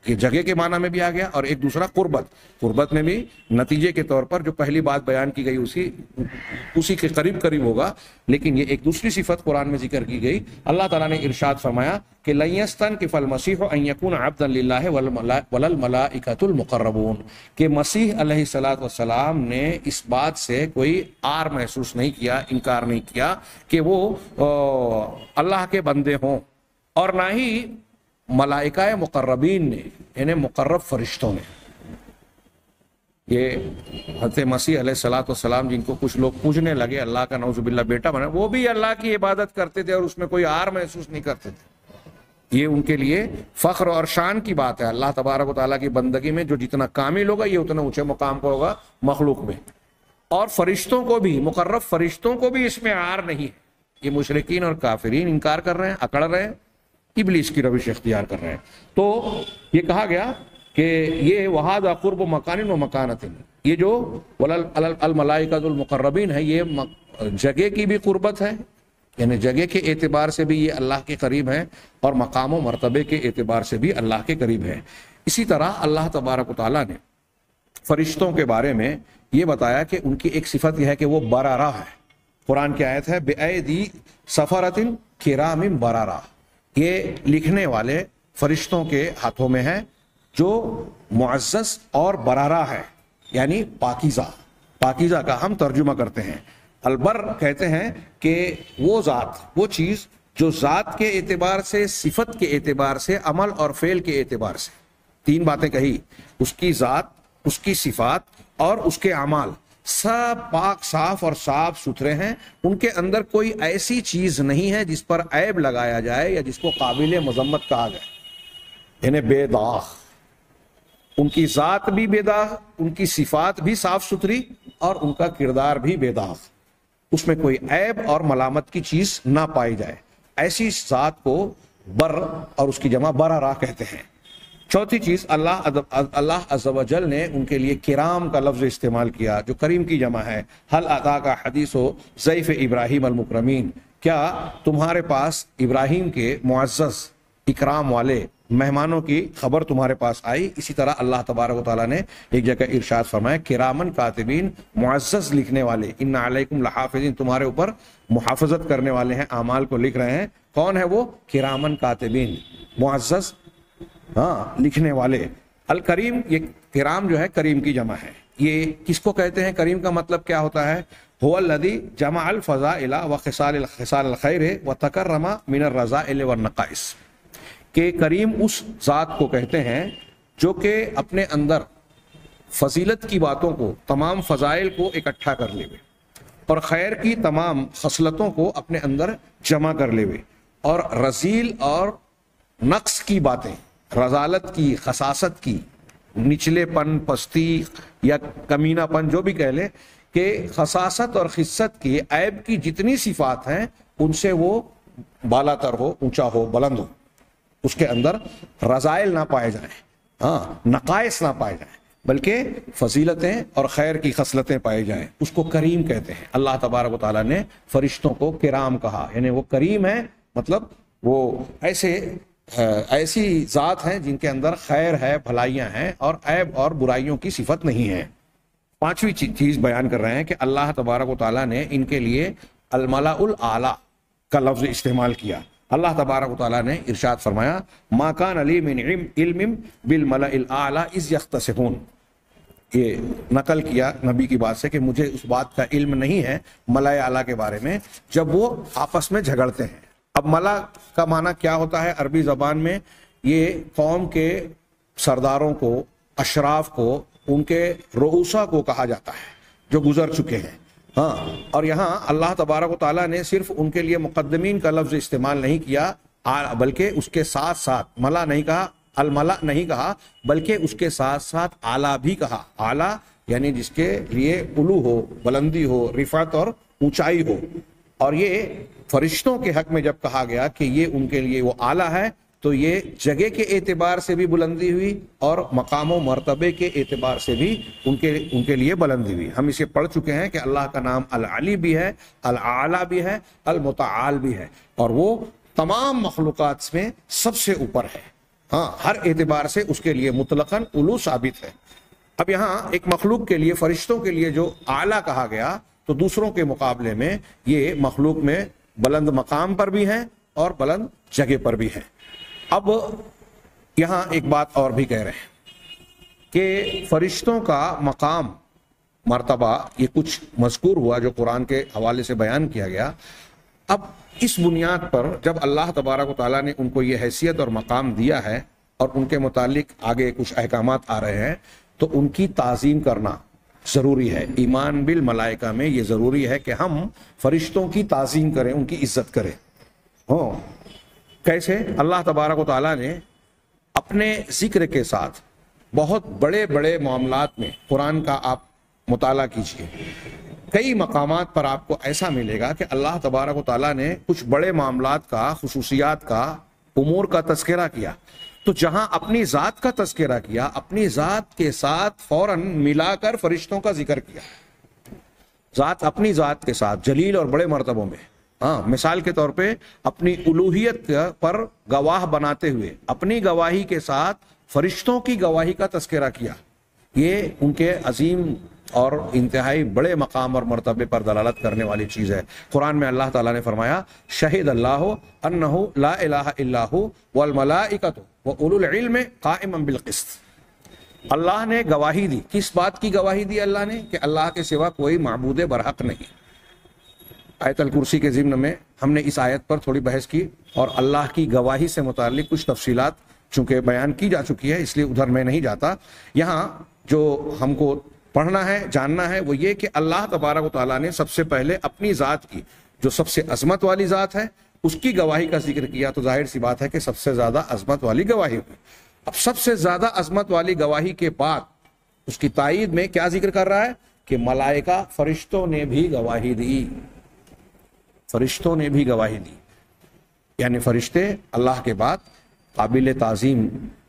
A: یہ جگہ کے معنی میں بھی آ گیا، اور ایک دوسرا قربت، قربت میں بھی نتیجے کے طور پر جو پہلی بات بیان کی گئی اسی اسی کے قریب قریب ہوگا، لیکن یہ ایک دوسری صفت قرآن میں ذکر کی گئی۔ اللہ تعالیٰ نے ارشاد فرمایا کہ لن یستنکف المسیح ان یکون عبدا للہ وللملائکۃ المقربون، کہ مسیح علیہ الصلوۃ والسلام نے اس بات سے کوئی آر محسوس نہیں کیا، انکار نہیں کیا کہ وہ اللہ کے بندے ہوں، اور نہ ہی ملائکہ مقربین نے، یعنی مقرب فرشتوں نے۔ یہ حضرت مسیح علیہ الصلوۃ والسلام جن کو کچھ لوگ پوجنے لگے، اللہ کا نعوذ باللہ بیٹا بنا، وہ بھی اللہ کی عبادت کرتے تھے اور اس میں کوئی آر محسوس نہیں کرتے تھے۔ یہ ان کے لیے فخر اور شان کی بات ہے۔ اللہ تبارک و تعالیٰ کی بندگی میں جو جتنا کامل ہوگا یہ اتنا اونچے مقام پر ہوگا مخلوق میں، اور فرشتوں کو بھی، مقرب فرشتوں کو بھی اس میں آر نہیں ہے۔ یہ مشرکین اور کافرین انکار کر رہے ہیں، اکڑ رہے ہیں، ابلیس کی روش اختیار کر رہے ہیں۔ تو یہ کہا گیا کہ یہ وہذا قرب مکان و مکانت، یہ جو الملائکۃ المقربین ہے، یہ جگہ کی بھی قربت ہے، یعنی جگہ کے اعتبار سے بھی یہ اللہ کے قریب ہیں، اور مقام و مرتبے کے اعتبار سے بھی اللہ کے قریب ہے۔ اسی طرح اللہ تبارک و تعالیٰ نے فرشتوں کے بارے میں یہ بتایا کہ ان کی ایک صفت یہ ہے کہ وہ بررہ ہے۔ قرآن کی آیت ہے بِأَيْدِي سَفَرَةٍ كِرَامٍ بررہ، یہ لکھنے والے فرشتوں کے ہاتھوں میں ہے جو معزز اور برارہ ہے، یعنی پاکیزہ۔ پاکیزہ کا ہم ترجمہ کرتے ہیں، البر کہتے ہیں کہ وہ ذات، وہ چیز جو ذات کے اعتبار سے، صفت کے اعتبار سے، عمل اور فعل کے اعتبار سے، تین باتیں کہی، اس کی ذات، اس کی صفات اور اس کے اعمال سب پاک صاف اور صاف ستھرے ہیں۔ ان کے اندر کوئی ایسی چیز نہیں ہے جس پر عیب لگایا جائے یا جس کو قابل مذمت کہا جائے، یعنی بے داغ۔ ان کی ذات بھی بے داغ، ان کی صفات بھی صاف ستھری، اور ان کا کردار بھی بے داغ، اس میں کوئی عیب اور ملامت کی چیز نہ پائی جائے۔ ایسی ذات کو بر، اور اس کی جمع بررہ کہتے ہیں۔ چوتھی چیز، اللہ اللہ عز و جل نے ان کے لیے کرام کا لفظ استعمال کیا، جو کریم کی جمع ہے۔ حل اتاک حدیث ضیف ابراہیم المکرمین، کیا تمہارے پاس ابراہیم کے معزز اکرام والے مہمانوں کی خبر تمہارے پاس آئی؟ اسی طرح اللہ تبارک و تعالیٰ نے ایک جگہ ارشاد فرمایا کرامن کاتبین، معزز لکھنے والے، ان علیکم لحافظین، تمہارے اوپر محافظت کرنے والے ہیں، اعمال کو لکھ رہے ہیں۔ کون ہے وہ؟ کرامن کاتبین، معزز، ہاں، لکھنے والے۔ الکریم، یہ کرام جو ہے کریم کی جمع ہے۔ یہ کس کو کہتے ہیں؟ کریم کا مطلب کیا ہوتا ہے؟ هو الذي جمع الفضائل وخصال خصال الخير وتكرم من الرذائل والنقائص، کہ کریم اس ذات کو کہتے ہیں جو کہ اپنے اندر فضیلت کی باتوں کو، تمام فضائل کو اکٹھا کر لے، اور خیر کی تمام خصلتوں کو اپنے اندر جمع کر لے، اور رذیل اور نقص کی باتیں، رذالت کی، خساست کی، نچلے پن، پستی یا کمینہ پن، جو بھی کہہ لے، کہ خساست اور خست کی، عیب کی جتنی صفات ہیں ان سے وہ بالا تر ہو، اونچا ہو، بلند ہو، اس کے اندر رذائل نہ پائے جائیں، ہاں، نقائص نہ پائے جائیں، بلکہ فضیلتیں اور خیر کی خصلتیں پائی جائیں، اس کو کریم کہتے ہیں۔ اللہ تبارک و تعالیٰ نے فرشتوں کو کرام کہا، یعنی وہ کریم ہے، مطلب وہ ایسے ایسی ذات ہیں جن کے اندر خیر ہے، بھلائیاں ہیں، اور عیب اور برائیوں کی صفت نہیں ہے۔ پانچویں چیز بیان کر رہے ہیں کہ اللہ تبارک و تعالیٰ نے ان کے لیے الملأ الاعلی کا لفظ استعمال کیا۔ اللہ تبارک و تعالیٰ نے ارشاد فرمایا ما کان لی من علم بالملأ الاعلی اذ یختصمون، یہ نقل کیا نبی کی بات سے کہ مجھے اس بات کا علم نہیں ہے ملأ اعلی کے بارے میں جب وہ آپس میں جھگڑتے ہیں۔ اب ملا کا معنی کیا ہوتا ہے عربی زبان میں؟ یہ قوم کے سرداروں کو، اشراف کو، ان کے رؤسا کو کہا جاتا ہے جو گزر چکے ہیں، ہاں۔ اور یہاں اللہ تبارک و تعالیٰ نے صرف ان کے لیے مقدمین کا لفظ استعمال نہیں کیا، بلکہ اس کے ساتھ ساتھ ملا نہیں کہا، الملا نہیں کہا، بلکہ اس کے ساتھ ساتھ اعلیٰ بھی کہا۔ اعلیٰ یعنی جس کے لیے علو ہو، بلندی ہو، رفعت اور اونچائی ہو۔ اور یہ فرشتوں کے حق میں جب کہا گیا کہ یہ ان کے لیے وہ اعلیٰ ہے، تو یہ جگہ کے اعتبار سے بھی بلندی ہوئی اور مقام و مرتبے کے اعتبار سے بھی ان کے ان کے لیے بلندی ہوئی۔ ہم اسے پڑھ چکے ہیں کہ اللہ کا نام العلی بھی ہے، الاعلی بھی ہے، المتعال بھی ہے، اور وہ تمام مخلوقات میں سب سے اوپر ہے، ہاں ہر اعتبار سے اس کے لیے مطلقاً اولو ثابت ہے۔ اب یہاں ایک مخلوق کے لیے، فرشتوں کے لیے جو اعلیٰ کہا گیا، تو دوسروں کے مقابلے میں یہ مخلوق میں بلند مقام پر بھی ہیں اور بلند جگہ پر بھی ہیں۔ اب یہاں ایک بات اور بھی کہہ رہے ہیں کہ فرشتوں کا مقام، مرتبہ، یہ کچھ مذکور ہوا جو قرآن کے حوالے سے بیان کیا گیا۔ اب اس بنیاد پر جب اللہ تبارک و تعالیٰ نے ان کو یہ حیثیت اور مقام دیا ہے اور ان کے متعلق آگے کچھ احکامات آ رہے ہیں، تو ان کی تعظیم کرنا ضروری ہے۔ ایمان بالملائکہ میں یہ ضروری ہے کہ ہم فرشتوں کی تعظیم کریں، ان کی عزت کریں۔ ہاں کیسے؟ اللہ تبارک و تعالیٰ نے اپنے ذکر کے ساتھ بہت بڑے بڑے معاملات میں، قرآن کا آپ مطالعہ کیجئے، کئی مقامات پر آپ کو ایسا ملے گا کہ اللہ تبارک و تعالیٰ نے کچھ بڑے معاملات کا، خصوصیات کا، امور کا تذکرہ کیا، تو جہاں اپنی ذات کا تذکرہ کیا، اپنی ذات کے ساتھ فوراً ملا کر فرشتوں کا ذکر کیا۔ ذات اپنی ذات کے ساتھ جلیل اور بڑے مرتبوں میں، ہاں مثال کے طور پہ اپنی الوہیت پر گواہ بناتے ہوئے اپنی گواہی کے ساتھ فرشتوں کی گواہی کا تذکرہ کیا۔ یہ ان کے عظیم اور انتہائی بڑے مقام اور مرتبے پر دلالت کرنے والی چیز ہے۔ قرآن میں اللہ تعالیٰ نے فرمایا، شہد اللہ انہ لا الہ الا ہو والملائکۃ واولو العلم قائما بالقسط۔ اللہ نے گواہی دی، کس بات کی گواہی دی اللہ نے؟ کہ اللہ کے سوا کوئی معبود برحق نہیں۔ آیت الکرسی کے ضمن میں ہم نے اس آیت پر تھوڑی بحث کی اور اللہ کی گواہی سے متعلق کچھ تفصیلات چونکہ بیان کی جا چکی ہے، اس لیے ادھر میں نہیں جاتا۔ یہاں جو ہم کو پڑھنا ہے، جاننا ہے، وہ یہ کہ اللہ تبارک و تعالیٰ نے سب سے پہلے اپنی ذات کی، جو سب سے عظمت والی ذات ہے، اس کی گواہی کا ذکر کیا، تو ظاہر سی بات ہے کہ سب سے زیادہ عظمت والی گواہی ہوئی۔ اب سب سے زیادہ عظمت والی گواہی کے بعد اس کی تائید میں کیا ذکر کر رہا ہے؟ کہ ملائکہ، فرشتوں نے بھی گواہی دی، فرشتوں نے بھی گواہی دی، یعنی فرشتے اللہ کے بعد قابل تعظیم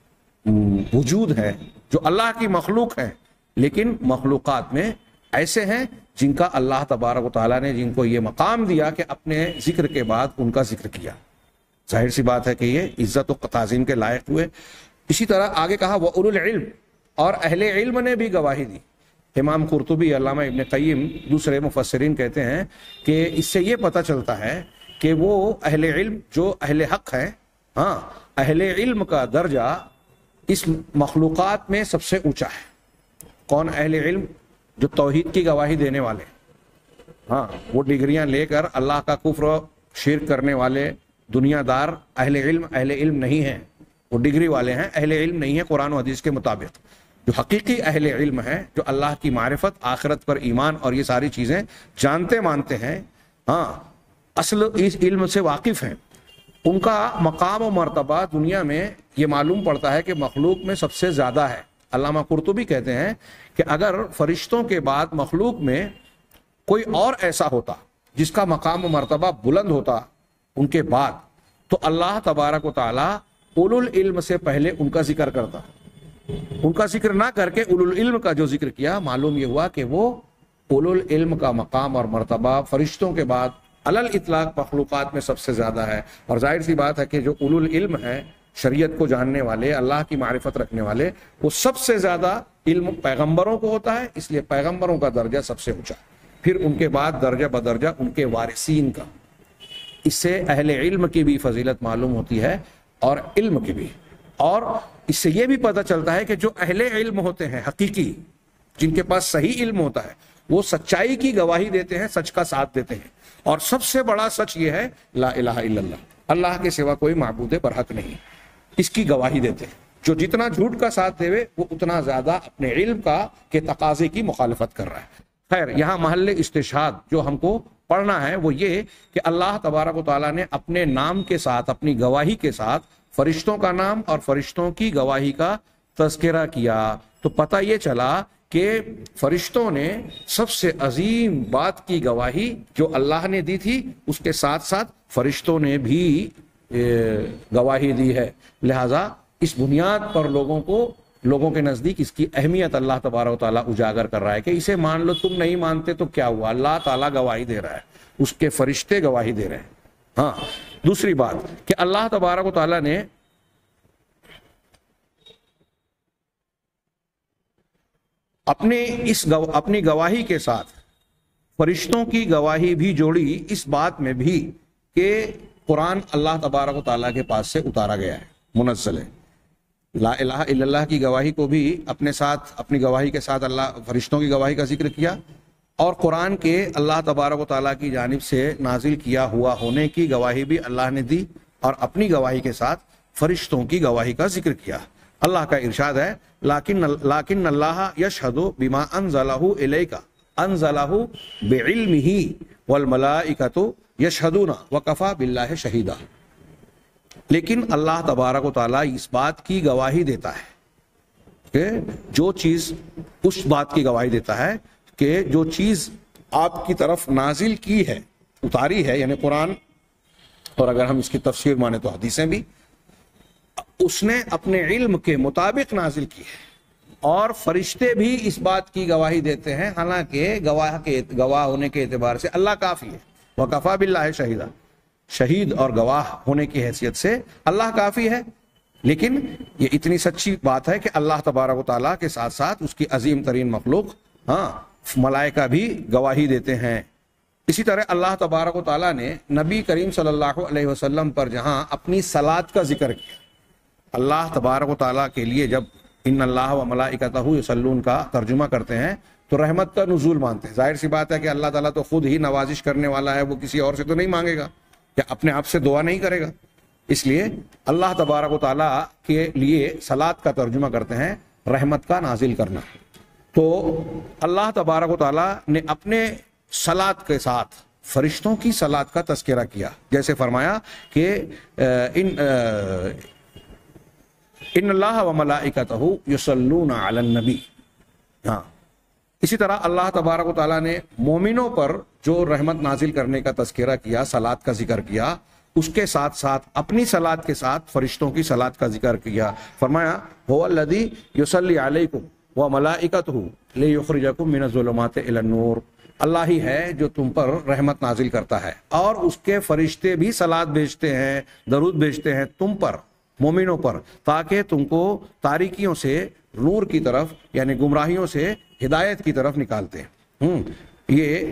A: وجود ہے، جو اللہ کی مخلوق ہے، لیکن مخلوقات میں ایسے ہیں جن کا اللہ تبارک و تعالیٰ نے جن کو یہ مقام دیا کہ اپنے ذکر کے بعد ان کا ذکر کیا۔ ظاہر سی بات ہے کہ یہ عزت و تعظیم کے لائق ہوئے۔ اسی طرح آگے کہا وَأُولُو الْعِلْمِ، اور اہل علم نے بھی گواہی دی۔ امام قرطبی، علامہ ابن قیم، دوسرے مفسرین کہتے ہیں کہ اس سے یہ پتہ چلتا ہے کہ وہ اہل علم جو اہل حق ہیں، ہاں اہل علم کا درجہ اس مخلوقات میں سب سے اونچا ہے۔ کون اہل علم؟ جو توحید کی گواہی دینے والے، ہاں وہ ڈگریاں لے کر اللہ کا کفر و شرک کرنے والے دنیا دار اہل علم اہل علم نہیں ہیں، وہ ڈگری والے ہیں، اہل علم نہیں ہیں قرآن و حدیث کے مطابق۔ جو حقیقی اہل علم ہیں، جو اللہ کی معرفت، آخرت پر ایمان اور یہ ساری چیزیں جانتے مانتے ہیں، ہاں اصل اس علم سے واقف ہیں، ان کا مقام و مرتبہ دنیا میں یہ معلوم پڑتا ہے کہ مخلوق میں سب سے زیادہ ہے۔ علامہ قرطبی کہتے ہیں کہ اگر فرشتوں کے بعد مخلوق میں کوئی اور ایسا ہوتا جس کا مقام و مرتبہ بلند ہوتا ان کے بعد، تو اللہ تبارک و تعالیٰ اولو العلم سے پہلے ان کا ذکر کرتا۔ ان کا ذکر نہ کر کے اولو العلم کا جو ذکر کیا، معلوم یہ ہوا کہ وہ اولو العلم کا مقام اور مرتبہ فرشتوں کے بعد علل اطلاق مخلوقات میں سب سے زیادہ ہے۔ اور ظاہر سی بات ہے کہ جو اولو العلم ہے، شریعت کو جاننے والے، اللہ کی معرفت رکھنے والے، وہ سب سے زیادہ علم پیغمبروں کو ہوتا ہے، اس لیے پیغمبروں کا درجہ سب سے اونچا، پھر ان کے بعد درجہ بدرجہ ان کے وارثین کا۔ اس سے اہل علم کی بھی فضیلت معلوم ہوتی ہے اور علم کی بھی، اور اس سے یہ بھی پتہ چلتا ہے کہ جو اہل علم ہوتے ہیں حقیقی، جن کے پاس صحیح علم ہوتا ہے، وہ سچائی کی گواہی دیتے ہیں، سچ کا ساتھ دیتے ہیں، اور سب سے بڑا سچ یہ ہے لا الہ الا اللہ، اللہ کے سوا کوئی معبود برحق نہیں، اس کی گواہی دیتے ہیں۔ جو جتنا جھوٹ کا ساتھ دے وہ اتنا زیادہ اپنے علم کا کے تقاضے کی مخالفت کر رہا ہے۔ خیر، یہاں محل استشہاد جو ہم کو پڑھنا ہے وہ یہ کہ اللہ تبارک و تعالیٰ نے اپنے نام کے ساتھ، اپنی گواہی کے ساتھ فرشتوں کا نام اور فرشتوں کی گواہی کا تذکرہ کیا، تو پتہ یہ چلا کہ فرشتوں نے سب سے عظیم بات کی گواہی جو اللہ نے دی تھی، اس کے ساتھ ساتھ فرشتوں نے بھی گواہی دی ہے۔ لہذا اس بنیاد پر لوگوں کو لوگوں کے نزدیک اس کی اہمیت اللہ تبارک و تعالیٰ اجاگر کر رہا ہے کہ اسے مان لو، تم نہیں مانتے تو کیا ہوا، اللہ تعالیٰ گواہی دے رہا ہے، اس کے فرشتے گواہی دے رہے ہیں۔ ہاں دوسری بات کہ اللہ تبارک و تعالیٰ نے اپنے اس گو... اپنی گواہی کے ساتھ فرشتوں کی گواہی بھی جوڑی اس بات میں بھی کہ قرآن اللہ تبارک و تعالیٰ کے پاس سے اتارا گیا ہے، منزل ہے۔ لا الہ الا اللہ کی گواہی کو بھی اپنے ساتھ، اپنی گواہی کے ساتھ اللہ فرشتوں کی گواہی کا ذکر کیا، اور قرآن کے اللہ تبارک و تعالیٰ کی جانب سے نازل کیا ہوا ہونے کی گواہی بھی اللہ نے دی، اور اپنی گواہی کے ساتھ فرشتوں کی گواہی کا ذکر کیا۔ اللہ کا ارشاد ہے لیکن لیکن اللہ یشہد بما انزلہ الیک انزلہ بعلمہ والملائکۃ یشہدون وکفی باللہ شہیدا۔ لیکن اللہ تبارک و تعالیٰ اس بات کی گواہی دیتا ہے کہ جو چیز، اس بات کی گواہی دیتا ہے کہ جو چیز آپ کی طرف نازل کی ہے، اتاری ہے، یعنی قرآن، اور اگر ہم اس کی تفسیر مانیں تو حدیثیں بھی، اس نے اپنے علم کے مطابق نازل کی ہے، اور فرشتے بھی اس بات کی گواہی دیتے ہیں، حالانکہ گواہ کے گواہ ہونے کے اعتبار سے اللہ کافی ہے۔ وَكَفَى بِاللَّهِ شَهِيدًا، شہید اور گواہ ہونے کی حیثیت سے اللہ کافی ہے۔ لیکن یہ اتنی سچی بات ہے کہ اللہ تبارک و تعالیٰ کے ساتھ ساتھ اس کی عظیم ترین مخلوق، ہاں، ملائکہ بھی گواہی دیتے ہیں۔ اسی طرح اللہ تبارک و تعالیٰ نے نبی کریم صلی اللہ علیہ وسلم پر جہاں اپنی صلات کا ذکر کیا، اللہ تبارک و تعالیٰ کے لیے جب ان اللہ و ملائکتہ یصلون کا ترجمہ کرتے ہیں تو رحمت کا نزول مانتے ہیں۔ ظاہر سی بات ہے کہ اللہ تعالیٰ تو خود ہی نوازش کرنے والا ہے، وہ کسی اور سے تو نہیں مانگے گا یا اپنے آپ سے دعا نہیں کرے گا، اس لیے اللہ تبارک و تعالیٰ کے لیے صلات کا ترجمہ کرتے ہیں رحمت کا نازل کرنا۔ تو اللہ تبارک و تعالیٰ نے اپنے صلات کے ساتھ فرشتوں کی صلات کا تذکرہ کیا، جیسے فرمایا کہ ان ان اللہ و ملائکتہ یصلون علی النبی۔ ہاں، اسی طرح اللہ تبارک و تعالیٰ نے مومنوں پر جو رحمت نازل کرنے کا تذکرہ کیا، صلات کا ذکر کیا، اس کے ساتھ ساتھ اپنی صلات کے ساتھ فرشتوں کی صلات کا ذکر کیا۔ فرمایا هو الذی یصلی علیکم وملائکتہ لیخرجکم من الظلمات الی النور۔ اللہ ہی ہے جو تم پر رحمت نازل کرتا ہے، اور اس کے فرشتے بھی صلات بھیجتے ہیں، درود بھیجتے ہیں تم پر، مومنوں پر، تاکہ تم کو تاریکیوں سے نور کی طرف، یعنی گمراہیوں سے ہدایت کی طرف نکالتے ہیں۔ ہم یہ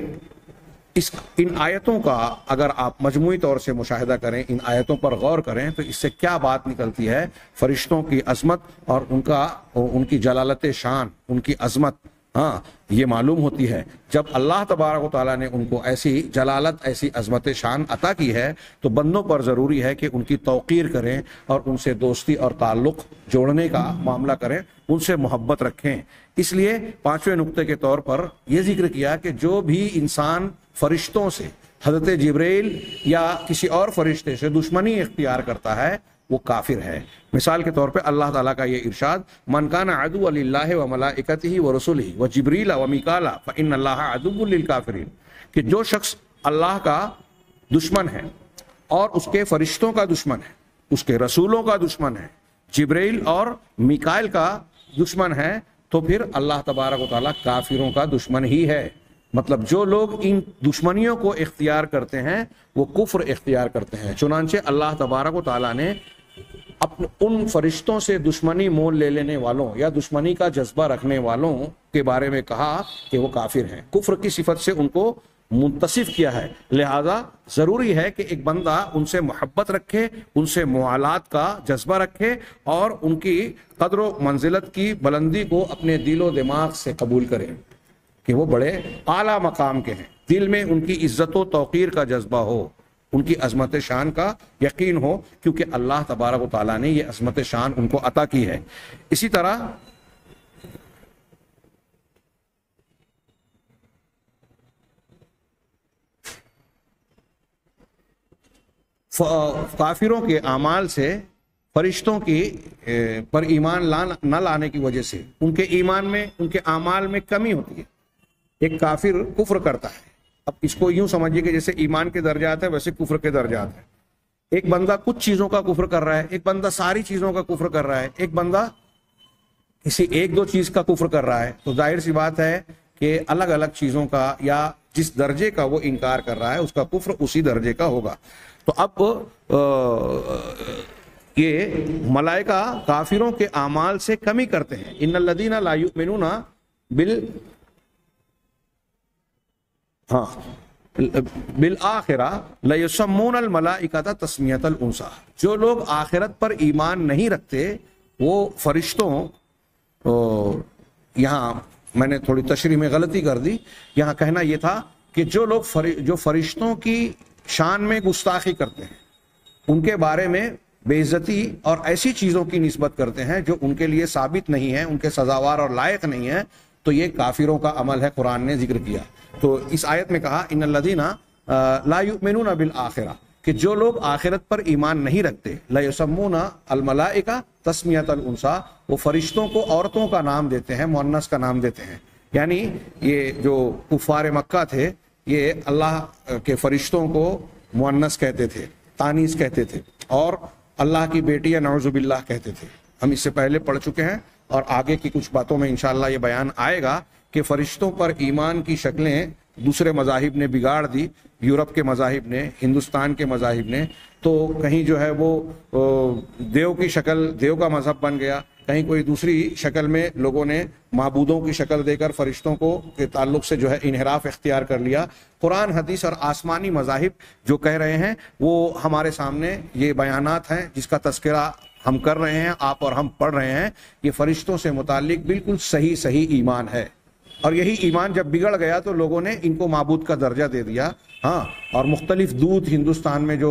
A: اس ان آیتوں کا اگر آپ مجموعی طور سے مشاہدہ کریں، ان آیتوں پر غور کریں، تو اس سے کیا بات نکلتی ہے؟ فرشتوں کی عظمت اور ان کا ان کی جلالت شان، ان کی عظمت، ہاں، یہ معلوم ہوتی ہے۔ جب اللہ تبارک و تعالیٰ نے ان کو ایسی جلالت، ایسی عظمت شان عطا کی ہے، تو بندوں پر ضروری ہے کہ ان کی توقیر کریں اور ان سے دوستی اور تعلق جوڑنے کا معاملہ کریں، ان سے محبت رکھیں۔ اس لیے پانچویں نقطے کے طور پر یہ ذکر کیا کہ جو بھی انسان فرشتوں سے، حضرت جبرائیل یا کسی اور فرشتے سے دشمنی اختیار کرتا ہے، وہ کافر ہے۔ مثال کے طور پہ اللہ تعالیٰ کا یہ ارشاد، من کان عدوا للہ و ملائکتہ و رسلہ و جبریل و میکال فإن اللہ عدو للکافرین، کہ جو شخص اللہ کا دشمن ہے اور اس کے فرشتوں کا دشمن ہے، اس کے رسولوں کا دشمن ہے، جبریل اور میکائیل کا دشمن ہے، تو پھر اللہ تبارک و تعالیٰ کافروں کا دشمن ہی ہے۔ مطلب جو لوگ ان دشمنیوں کو اختیار کرتے ہیں وہ کفر اختیار کرتے ہیں۔ چنانچہ اللہ تبارک و تعالیٰ نے اپنے ان فرشتوں سے دشمنی مول لے لینے والوں یا دشمنی کا جذبہ رکھنے والوں کے بارے میں کہا کہ وہ کافر ہیں، کفر کی صفت سے ان کو منتصف کیا ہے۔ لہذا ضروری ہے کہ ایک بندہ ان سے محبت رکھے، ان سے موالات کا جذبہ رکھے، اور ان کی قدر و منزلت کی بلندی کو اپنے دل و دماغ سے قبول کرے کہ وہ بڑے اعلیٰ مقام کے ہیں، دل میں ان کی عزت و توقیر کا جذبہ ہو، ان کی عظمت شان کا یقین ہو، کیونکہ اللہ تبارک و تعالیٰ نے یہ عظمت شان ان کو عطا کی ہے۔ اسی طرح کافروں کے اعمال سے فرشتوں کی پر ایمان نہ لانے کی وجہ سے ان کے ایمان میں، ان کے اعمال میں کمی ہوتی ہے۔ ایک کافر کفر کرتا ہے، اب اس کو یوں سمجھیے کہ جیسے ایمان کے درجات ہیں ویسے کفر کے درجات ہیں۔ ایک بندہ کچھ چیزوں کا کفر کر رہا ہے، ایک بندہ ساری چیزوں کا کفر کر رہا ہے، ایک بندہ کسی ایک دو چیز کا کفر کر رہا ہے، تو ظاہر سی بات ہے کہ الگ الگ چیزوں کا یا جس درجے کا وہ انکار کر رہا ہے اس کا کفر اسی درجے کا ہوگا۔ تو اب یہ ملائکہ کافروں کے اعمال سے کمی کرتے ہیں۔ ان الذین لا یؤمنون بل ہاں بالآخرہ لیسمون الملائکۃ تسمیۃ الانثی، جو لوگ آخرت پر ایمان نہیں رکھتے وہ فرشتوں، یہاں میں نے تھوڑی تشریح میں غلطی کر دی، یہاں کہنا یہ تھا کہ جو لوگ فر... جو فرشتوں کی شان میں گستاخی کرتے ہیں، ان کے بارے میں بے عزتی اور ایسی چیزوں کی نسبت کرتے ہیں جو ان کے لیے ثابت نہیں ہے، ان کے سزاوار اور لائق نہیں ہے، تو یہ کافروں کا عمل ہے، قرآن نے ذکر کیا۔ تو اس آیت میں کہا ان الذین لا یؤمنون بالآخرہ، کہ جو لوگ آخرت پر ایمان نہیں رکھتے، لا یسمون الملائکہ تسمیۃ الانثی، وہ فرشتوں کو عورتوں کا نام دیتے ہیں، مؤنث کا نام دیتے ہیں۔ یعنی یہ جو کفار مکہ تھے یہ اللہ کے فرشتوں کو مؤنث کہتے تھے، تانیث کہتے تھے، اور اللہ کی بیٹی نعوذ باللہ کہتے تھے۔ ہم اس سے پہلے پڑھ چکے ہیں اور آگے کی کچھ باتوں میں انشاءاللہ یہ بیان آئے گا کہ فرشتوں پر ایمان کی شکلیں دوسرے مذاہب نے بگاڑ دی، یورپ کے مذاہب نے، ہندوستان کے مذاہب نے، تو کہیں جو ہے وہ دیو کی شکل، دیو کا مذہب بن گیا، کہیں کوئی دوسری شکل میں لوگوں نے معبودوں کی شکل دے کر فرشتوں کو کے تعلق سے جو ہے انحراف اختیار کر لیا۔ قرآن، حدیث اور آسمانی مذاہب جو کہہ رہے ہیں وہ ہمارے سامنے یہ بیانات ہیں جس کا تذکرہ ہم کر رہے ہیں، آپ اور ہم پڑھ رہے ہیں۔ یہ فرشتوں سے متعلق بالکل صحیح صحیح ایمان ہے، اور یہی ایمان جب بگڑ گیا تو لوگوں نے ان کو معبود کا درجہ دے دیا۔ ہاں، اور مختلف دودھ ہندوستان میں جو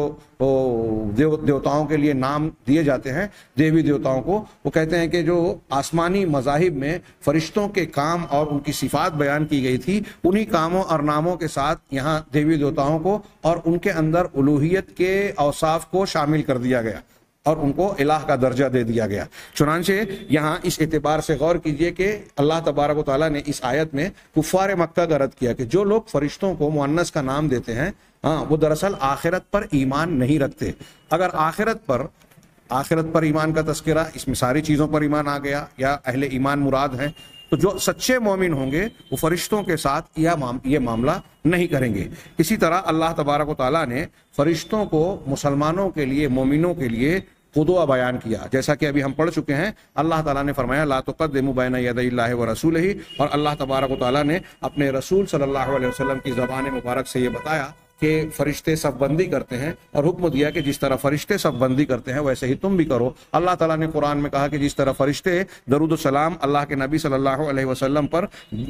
A: دیو دیوتاؤں کے لیے نام دیے جاتے ہیں، دیوی دیوتاؤں کو، وہ کہتے ہیں کہ جو آسمانی مذاہب میں فرشتوں کے کام اور ان کی صفات بیان کی گئی تھی، انہی کاموں اور ناموں کے ساتھ یہاں دیوی دیوتاؤں کو اور ان کے اندر الوہیت کے اوصاف کو شامل کر دیا گیا اور ان کو الہ کا درجہ دے دیا گیا۔ چنانچہ یہاں اس اعتبار سے غور کیجئے کہ اللہ تبارک و تعالیٰ نے اس آیت میں کفار مکہ کا رد کیا کہ جو لوگ فرشتوں کو مؤنث کا نام دیتے ہیں، ہاں، وہ دراصل آخرت پر ایمان نہیں رکھتے۔ اگر آخرت پر آخرت پر ایمان کا تذکرہ، اس میں ساری چیزوں پر ایمان آ گیا یا اہل ایمان مراد ہیں، تو جو سچے مومن ہوں گے وہ فرشتوں کے ساتھ یہ معاملہ نہیں کریں گے۔ اسی طرح اللہ تبارک و تعالیٰ نے فرشتوں کو مسلمانوں کے لیے، مومنوں کے لیے قدوہ بیان کیا، جیسا کہ ابھی ہم پڑھ چکے ہیں۔ اللہ تعالیٰ نے فرمایا لا تقدموا بین یدی اللہ ورسولہ، اور اللہ تبارک و تعالیٰ نے اپنے رسول صلی اللہ علیہ وسلم کی زبان مبارک سے یہ بتایا کہ فرشتے صف بندی کرتے ہیں، اور حکم دیا کہ جس طرح فرشتے صف بندی کرتے ہیں ویسے ہی تم بھی کرو۔ اللہ تعالیٰ نے قرآن میں کہا کہ جس طرح فرشتے درود و سلام اللہ کے نبی صلی اللہ علیہ وسلم پر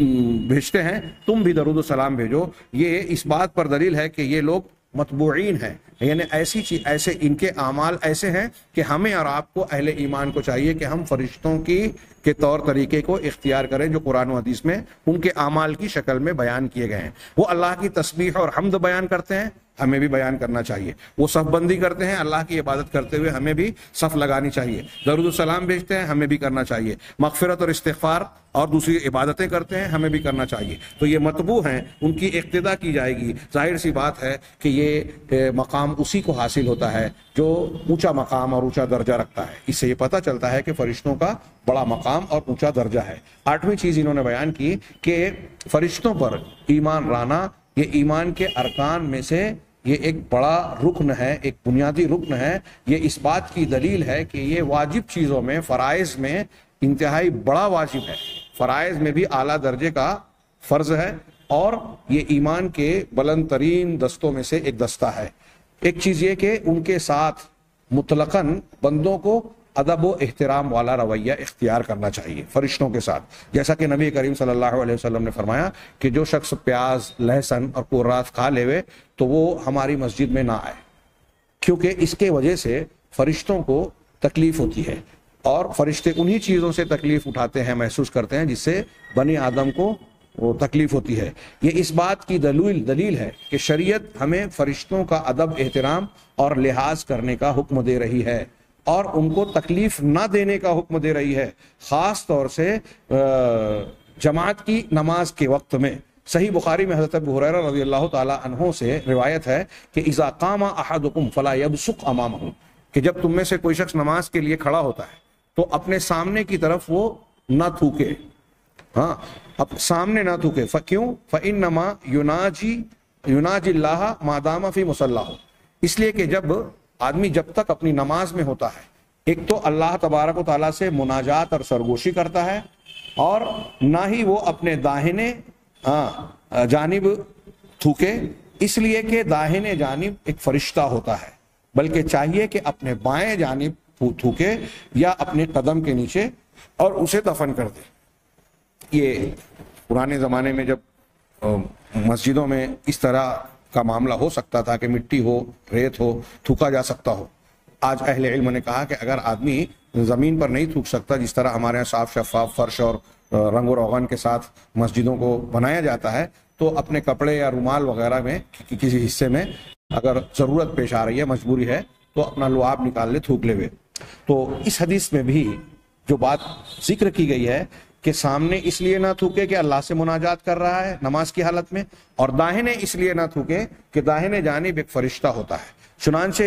A: بھیجتے ہیں، تم بھی درود و سلام بھیجو۔ یہ اس بات پر دلیل ہے کہ یہ لوگ متبوعین ہیں، یعنی ایسی چیز، ایسے ان کے اعمال ایسے ہیں کہ ہمیں اور آپ کو اہل ایمان کو چاہیے کہ ہم فرشتوں کی کے طور طریقے کو اختیار کریں جو قرآن و حدیث میں ان کے اعمال کی شکل میں بیان کیے گئے ہیں۔ وہ اللہ کی تسبیح اور حمد بیان کرتے ہیں، ہمیں بھی بیان کرنا چاہیے۔ وہ صف بندی کرتے ہیں، اللہ کی عبادت کرتے ہوئے ہمیں بھی صف لگانی چاہیے۔ درود و سلام بھیجتے ہیں، ہمیں بھی کرنا چاہیے۔ مغفرت اور استغفار اور دوسری عبادتیں کرتے ہیں، ہمیں بھی کرنا چاہیے۔ تو یہ مطبوع ہیں، ان کی اقتداء کی جائے گی۔ ظاہر سی بات ہے کہ یہ مقام اسی کو حاصل ہوتا ہے جو اونچا مقام اور اونچا درجہ رکھتا ہے۔ اس سے یہ پتہ چلتا ہے کہ فرشتوں کا بڑا مقام اور اونچا درجہ ہے۔ آٹھویں چیز انہوں نے بیان کی کہ فرشتوں پر ایمان لانا یہ ایمان کے ارکان میں سے یہ ایک بڑا رکن ہے، ایک بنیادی رکن ہے۔ یہ اس بات کی دلیل ہے کہ یہ واجب چیزوں میں، فرائض میں انتہائی بڑا واجب ہے، فرائض میں بھی اعلیٰ درجے کا فرض ہے، اور یہ ایمان کے بلند ترین دستوں میں سے ایک دستہ ہے۔ ایک چیز یہ کہ ان کے ساتھ مطلقاً بندوں کو ادب و احترام والا رویہ اختیار کرنا چاہیے فرشتوں کے ساتھ، جیسا کہ نبی کریم صلی اللہ علیہ وسلم نے فرمایا کہ جو شخص پیاز، لہسن اور کورات کھا لے تو وہ ہماری مسجد میں نہ آئے، کیونکہ اس کے وجہ سے فرشتوں کو تکلیف ہوتی ہے، اور فرشتے انہی چیزوں سے تکلیف اٹھاتے ہیں، محسوس کرتے ہیں جس سے بنی آدم کو وہ تکلیف ہوتی ہے۔ یہ اس بات کی دلیل دلیل ہے کہ شریعت ہمیں فرشتوں کا ادب، احترام اور لحاظ کرنے کا حکم دے رہی ہے، اور ان کو تکلیف نہ دینے کا حکم دے رہی ہے، خاص طور سے جماعت کی نماز کے وقت میں۔ صحیح بخاری میں حضرت ابو ہریرہ رضی اللہ تعالی عنہ سے روایت ہے کہ اذا قام احدکم فلا یبصق امامہ، کہ جب تم میں سے کوئی شخص نماز کے لیے کھڑا ہوتا ہے تو اپنے سامنے کی طرف وہ نہ تھوکے، ہاں، اب سامنے نہ تھوکے۔ کیوں؟ فانما یناجی یناجی اللہ ما دام فی مصلاہ، اس لیے کہ جب آدمی جب تک اپنی نماز میں ہوتا ہے، ایک تو اللہ تبارک و تعالیٰ سے مناجات اور سرگوشی کرتا ہے، اور نہ ہی وہ اپنے داہنے جانب تھوکے، اس لیے کہ داہنے جانب ایک فرشتہ ہوتا ہے، بلکہ چاہیے کہ اپنے بائیں جانب تھوکے یا اپنے قدم کے نیچے اور اسے دفن کر دے۔ یہ پرانے زمانے میں جب مسجدوں میں اس طرح کا معاملہ ہو سکتا تھا کہ مٹی ہو، ریت ہو، تھوکا جا سکتا ہو۔ آج اہل علم نے کہا کہ اگر آدمی زمین پر نہیں تھوک سکتا، جس طرح ہمارے یہاں صاف شفاف فرش اور رنگ و روغن کے ساتھ مسجدوں کو بنایا جاتا ہے، تو اپنے کپڑے یا رومال وغیرہ میں کسی حصے میں اگر ضرورت پیش آ رہی ہے، مجبوری ہے، تو اپنا لعاب نکال لے، تھوک لے ہوئے۔ تو اس حدیث میں بھی جو بات ذکر کی گئی ہے کہ سامنے اس لیے نہ تھوکے کہ اللہ سے مناجات کر رہا ہے نماز کی حالت میں، اور داہنے اس لیے نہ تھوکے کہ داہنے جانب ایک فرشتہ ہوتا ہے۔ چنانچہ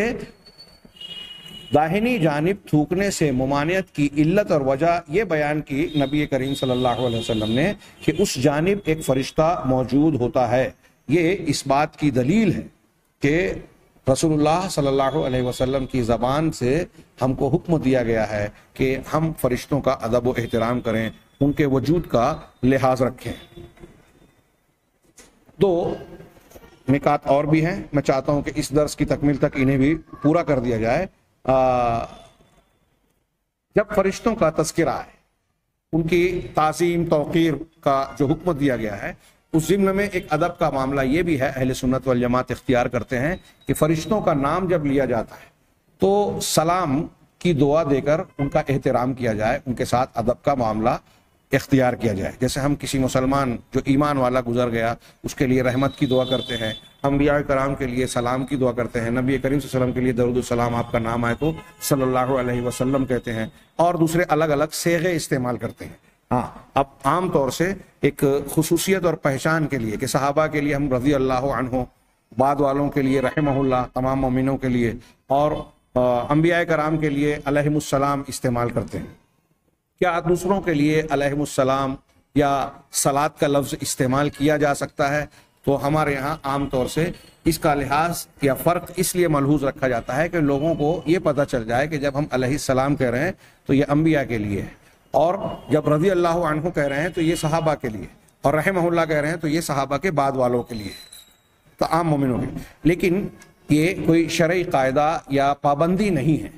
A: داہنی جانب تھوکنے سے ممانعت کی علت اور وجہ یہ بیان کی نبی کریم صلی اللہ علیہ وسلم نے کہ اس جانب ایک فرشتہ موجود ہوتا ہے۔ یہ اس بات کی دلیل ہے کہ رسول اللہ صلی اللہ علیہ وسلم کی زبان سے ہم کو حکم دیا گیا ہے کہ ہم فرشتوں کا ادب و احترام کریں، ان کے وجود کا لحاظ رکھیں۔ دو نکات اور بھی ہیں، میں چاہتا ہوں کہ اس درس کی تکمیل تک انہیں بھی پورا کر دیا جائے۔ جب فرشتوں کا تذکرہ ہے، ان کی تعظیم توقیر کا جو حکم دیا گیا ہے، اس ضمن میں ایک ادب کا معاملہ یہ بھی ہے، اہل سنت والجماعت اختیار کرتے ہیں کہ فرشتوں کا نام جب لیا جاتا ہے تو سلام کی دعا دے کر ان کا احترام کیا جائے، ان کے ساتھ ادب کا معاملہ اختیار کیا جائے۔ جیسے ہم کسی مسلمان جو ایمان والا گزر گیا اس کے لیے رحمت کی دعا کرتے ہیں، انبیاء کرام کے لیے سلام کی دعا کرتے ہیں، نبی کریم صلی اللہ علیہ وسلم کے لیے درود السلام آپ کا نام آئے تو صلی اللہ علیہ وسلم کہتے ہیں، اور دوسرے الگ الگ صیغے استعمال کرتے ہیں۔ ہاں، اب عام طور سے ایک خصوصیت اور پہچان کے لیے کہ صحابہ کے لیے ہم رضی اللہ عنہ، بعد والوں کے لیے رحمہ اللہ، تمام مومنوں کے لیے، اور انبیاء کرام کے لیے علیہم السلام استعمال کرتے ہیں۔ کیا دوسروں کے لیے علیہم السلام یا صلات کا لفظ استعمال کیا جا سکتا ہے؟ تو ہمارے یہاں عام طور سے اس کا لحاظ یا فرق اس لیے ملحوظ رکھا جاتا ہے کہ لوگوں کو یہ پتہ چل جائے کہ جب ہم علیہ السلام کہہ رہے ہیں تو یہ انبیاء کے لیے ہے، اور جب رضی اللہ عنہ کہہ رہے ہیں تو یہ صحابہ کے لیے، اور رحمہ اللہ کہہ رہے ہیں تو یہ صحابہ کے بعد والوں کے لیے، تو عام مومنوں کے۔ لیکن یہ کوئی شرعی قاعدہ یا پابندی نہیں ہے۔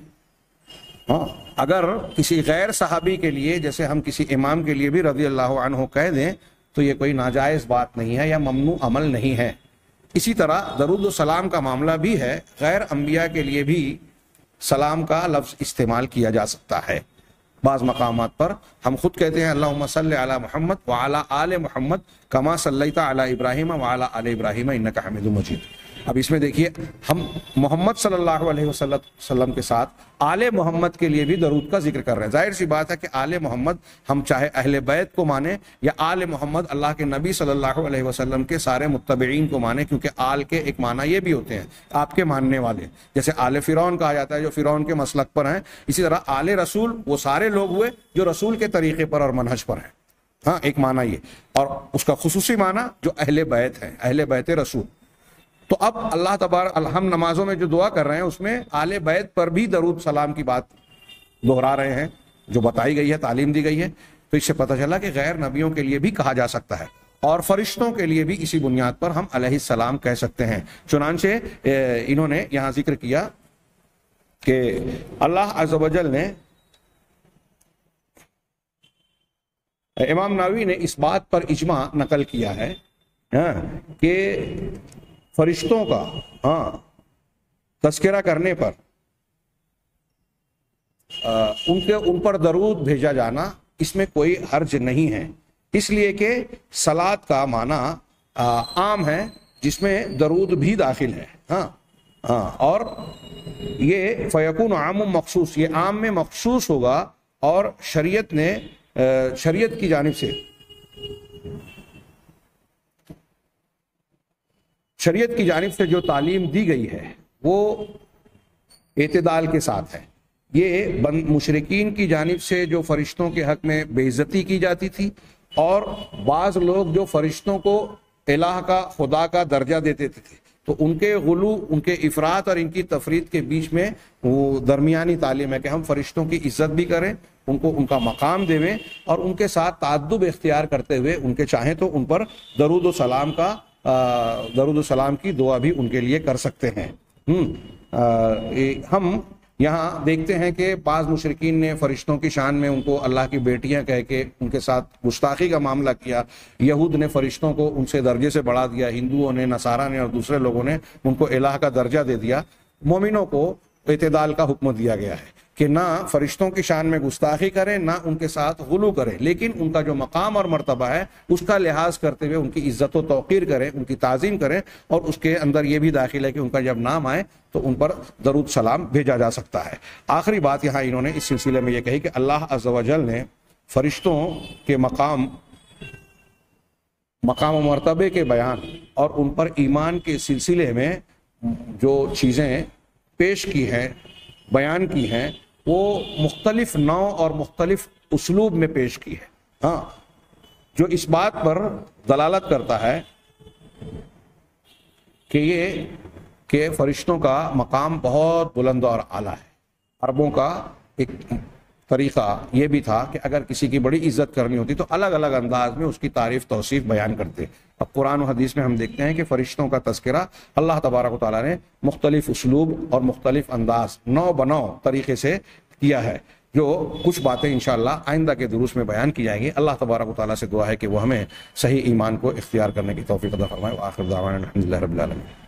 A: ہاں، اگر کسی غیر صحابی کے لیے، جیسے ہم کسی امام کے لیے بھی رضی اللہ عنہ کہہ دیں تو یہ کوئی ناجائز بات نہیں ہے یا ممنوع عمل نہیں ہے۔ اسی طرح درود و سلام کا معاملہ بھی ہے، غیر انبیاء کے لیے بھی سلام کا لفظ استعمال کیا جا سکتا ہے۔ بعض مقامات پر ہم خود کہتے ہیں اللہم صلی علی محمد وعلی آل محمد کما صلیت علی ابراہیم وعلی آل ابراہیم انک حمید مجید۔ اب اس میں دیکھیے، ہم محمد صلی اللہ علیہ وسلم کے ساتھ آل محمد کے لیے بھی درود کا ذکر کر رہے ہیں۔ ظاہر سی بات ہے کہ آل محمد ہم چاہے اہل بیت کو مانیں یا آل محمد اللہ کے نبی صلی اللہ علیہ وسلم کے سارے متبعین کو مانیں، کیونکہ آل کے ایک معنی یہ بھی ہوتے ہیں آپ کے ماننے والے، جیسے آل فرعون کہا جاتا ہے جو فرعون کے مسلک پر ہیں، اسی طرح آل رسول وہ سارے لوگ ہوئے جو رسول کے طریقے پر اور منہج پر ہیں۔ ہاں، ایک معنی یہ، اور اس کا خصوصی معنی جو اہل بیت ہیں، اہل بیت رسول۔ تو اب اللہ تبارک، ہم نمازوں میں جو دعا کر رہے ہیں اس میں آل بیت پر بھی درود سلام کی بات دہرا رہے ہیں جو بتائی گئی ہے، تعلیم دی گئی ہے۔ تو اس سے پتہ چلا کہ غیر نبیوں کے لیے بھی کہا جا سکتا ہے، اور فرشتوں کے لیے بھی اسی بنیاد پر ہم علیہ السلام کہہ سکتے ہیں۔ چنانچہ انہوں نے یہاں ذکر کیا کہ اللہ عز و جل نے، امام نووی نے اس بات پر اجماع نقل کیا ہے کہ فرشتوں کا ہاں تذکرہ کرنے پر ان کے ان پر درود بھیجا جانا، اس میں کوئی حرج نہیں ہے، اس لیے کہ صلات کا معنی عام ہے جس میں درود بھی داخل ہے۔ ہاں ہاں اور یہ فیکون عام مخصوص، یہ عام میں مخصوص ہوگا، اور شریعت نے شریعت کی جانب سے شریعت کی جانب سے جو تعلیم دی گئی ہے وہ اعتدال کے ساتھ ہے۔ یہ مشرکین کی جانب سے جو فرشتوں کے حق میں بے عزتی کی جاتی تھی، اور بعض لوگ جو فرشتوں کو الہ کا، خدا کا درجہ دیتے تھے، تو ان کے غلو، ان کے افراط اور ان کی تفرید کے بیچ میں وہ درمیانی تعلیم ہے کہ ہم فرشتوں کی عزت بھی کریں ان کو ان کا مقام دیویں اور ان کے ساتھ تعدب اختیار کرتے ہوئے ان کے چاہیں تو ان پر درود و سلام کا درود و سلام کی دعا بھی ان کے لیے کر سکتے ہیں۔ ہم یہاں دیکھتے ہیں کہ بعض مشرکین نے فرشتوں کی شان میں ان کو اللہ کی بیٹیاں کہہ کے ان کے ساتھ گستاخی کا معاملہ کیا۔ یہود نے فرشتوں کو ان سے درجے سے بڑھا دیا، ہندوؤں نے، نصارہ نے اور دوسرے لوگوں نے ان کو الہ کا درجہ دے دیا۔ مومنوں کو اعتدال کا حکم دیا گیا ہے کہ نہ فرشتوں کی شان میں گستاخی کریں، نہ ان کے ساتھ غلو کریں، لیکن ان کا جو مقام اور مرتبہ ہے اس کا لحاظ کرتے ہوئے ان کی عزت و توقیر کریں، ان کی تعظیم کریں، اور اس کے اندر یہ بھی داخل ہے کہ ان کا جب نام آئے تو ان پر درود سلام بھیجا جا سکتا ہے۔ آخری بات یہاں انہوں نے اس سلسلے میں یہ کہی کہ اللہ عز و جل نے فرشتوں کے مقام مقام و مرتبے کے بیان اور ان پر ایمان کے سلسلے میں جو چیزیں پیش کی ہیں، بیان کی ہیں، وہ مختلف نوع اور مختلف اسلوب میں پیش کی ہے، ہاں، جو اس بات پر دلالت کرتا ہے کہ یہ کہ فرشتوں کا مقام بہت بلند اور اعلیٰ ہے۔ عربوں کا ایک طریقہ یہ بھی تھا کہ اگر کسی کی بڑی عزت کرنی ہوتی تو الگ الگ انداز میں اس کی تعریف توصیف بیان کرتے۔ اب قرآن و حدیث میں ہم دیکھتے ہیں کہ فرشتوں کا تذکرہ اللہ تبارک و تعالیٰ نے مختلف اسلوب اور مختلف انداز، نو بنو طریقے سے کیا ہے، جو کچھ باتیں انشاءاللہ آئندہ کے دروس میں بیان کی جائیں گی۔ اللہ تبارک و تعالیٰ سے دعا ہے کہ وہ ہمیں صحیح ایمان کو اختیار کرنے کی توفیق عطا فرمائے۔ وآخر دعوانا الحمد للہ رب العالمین۔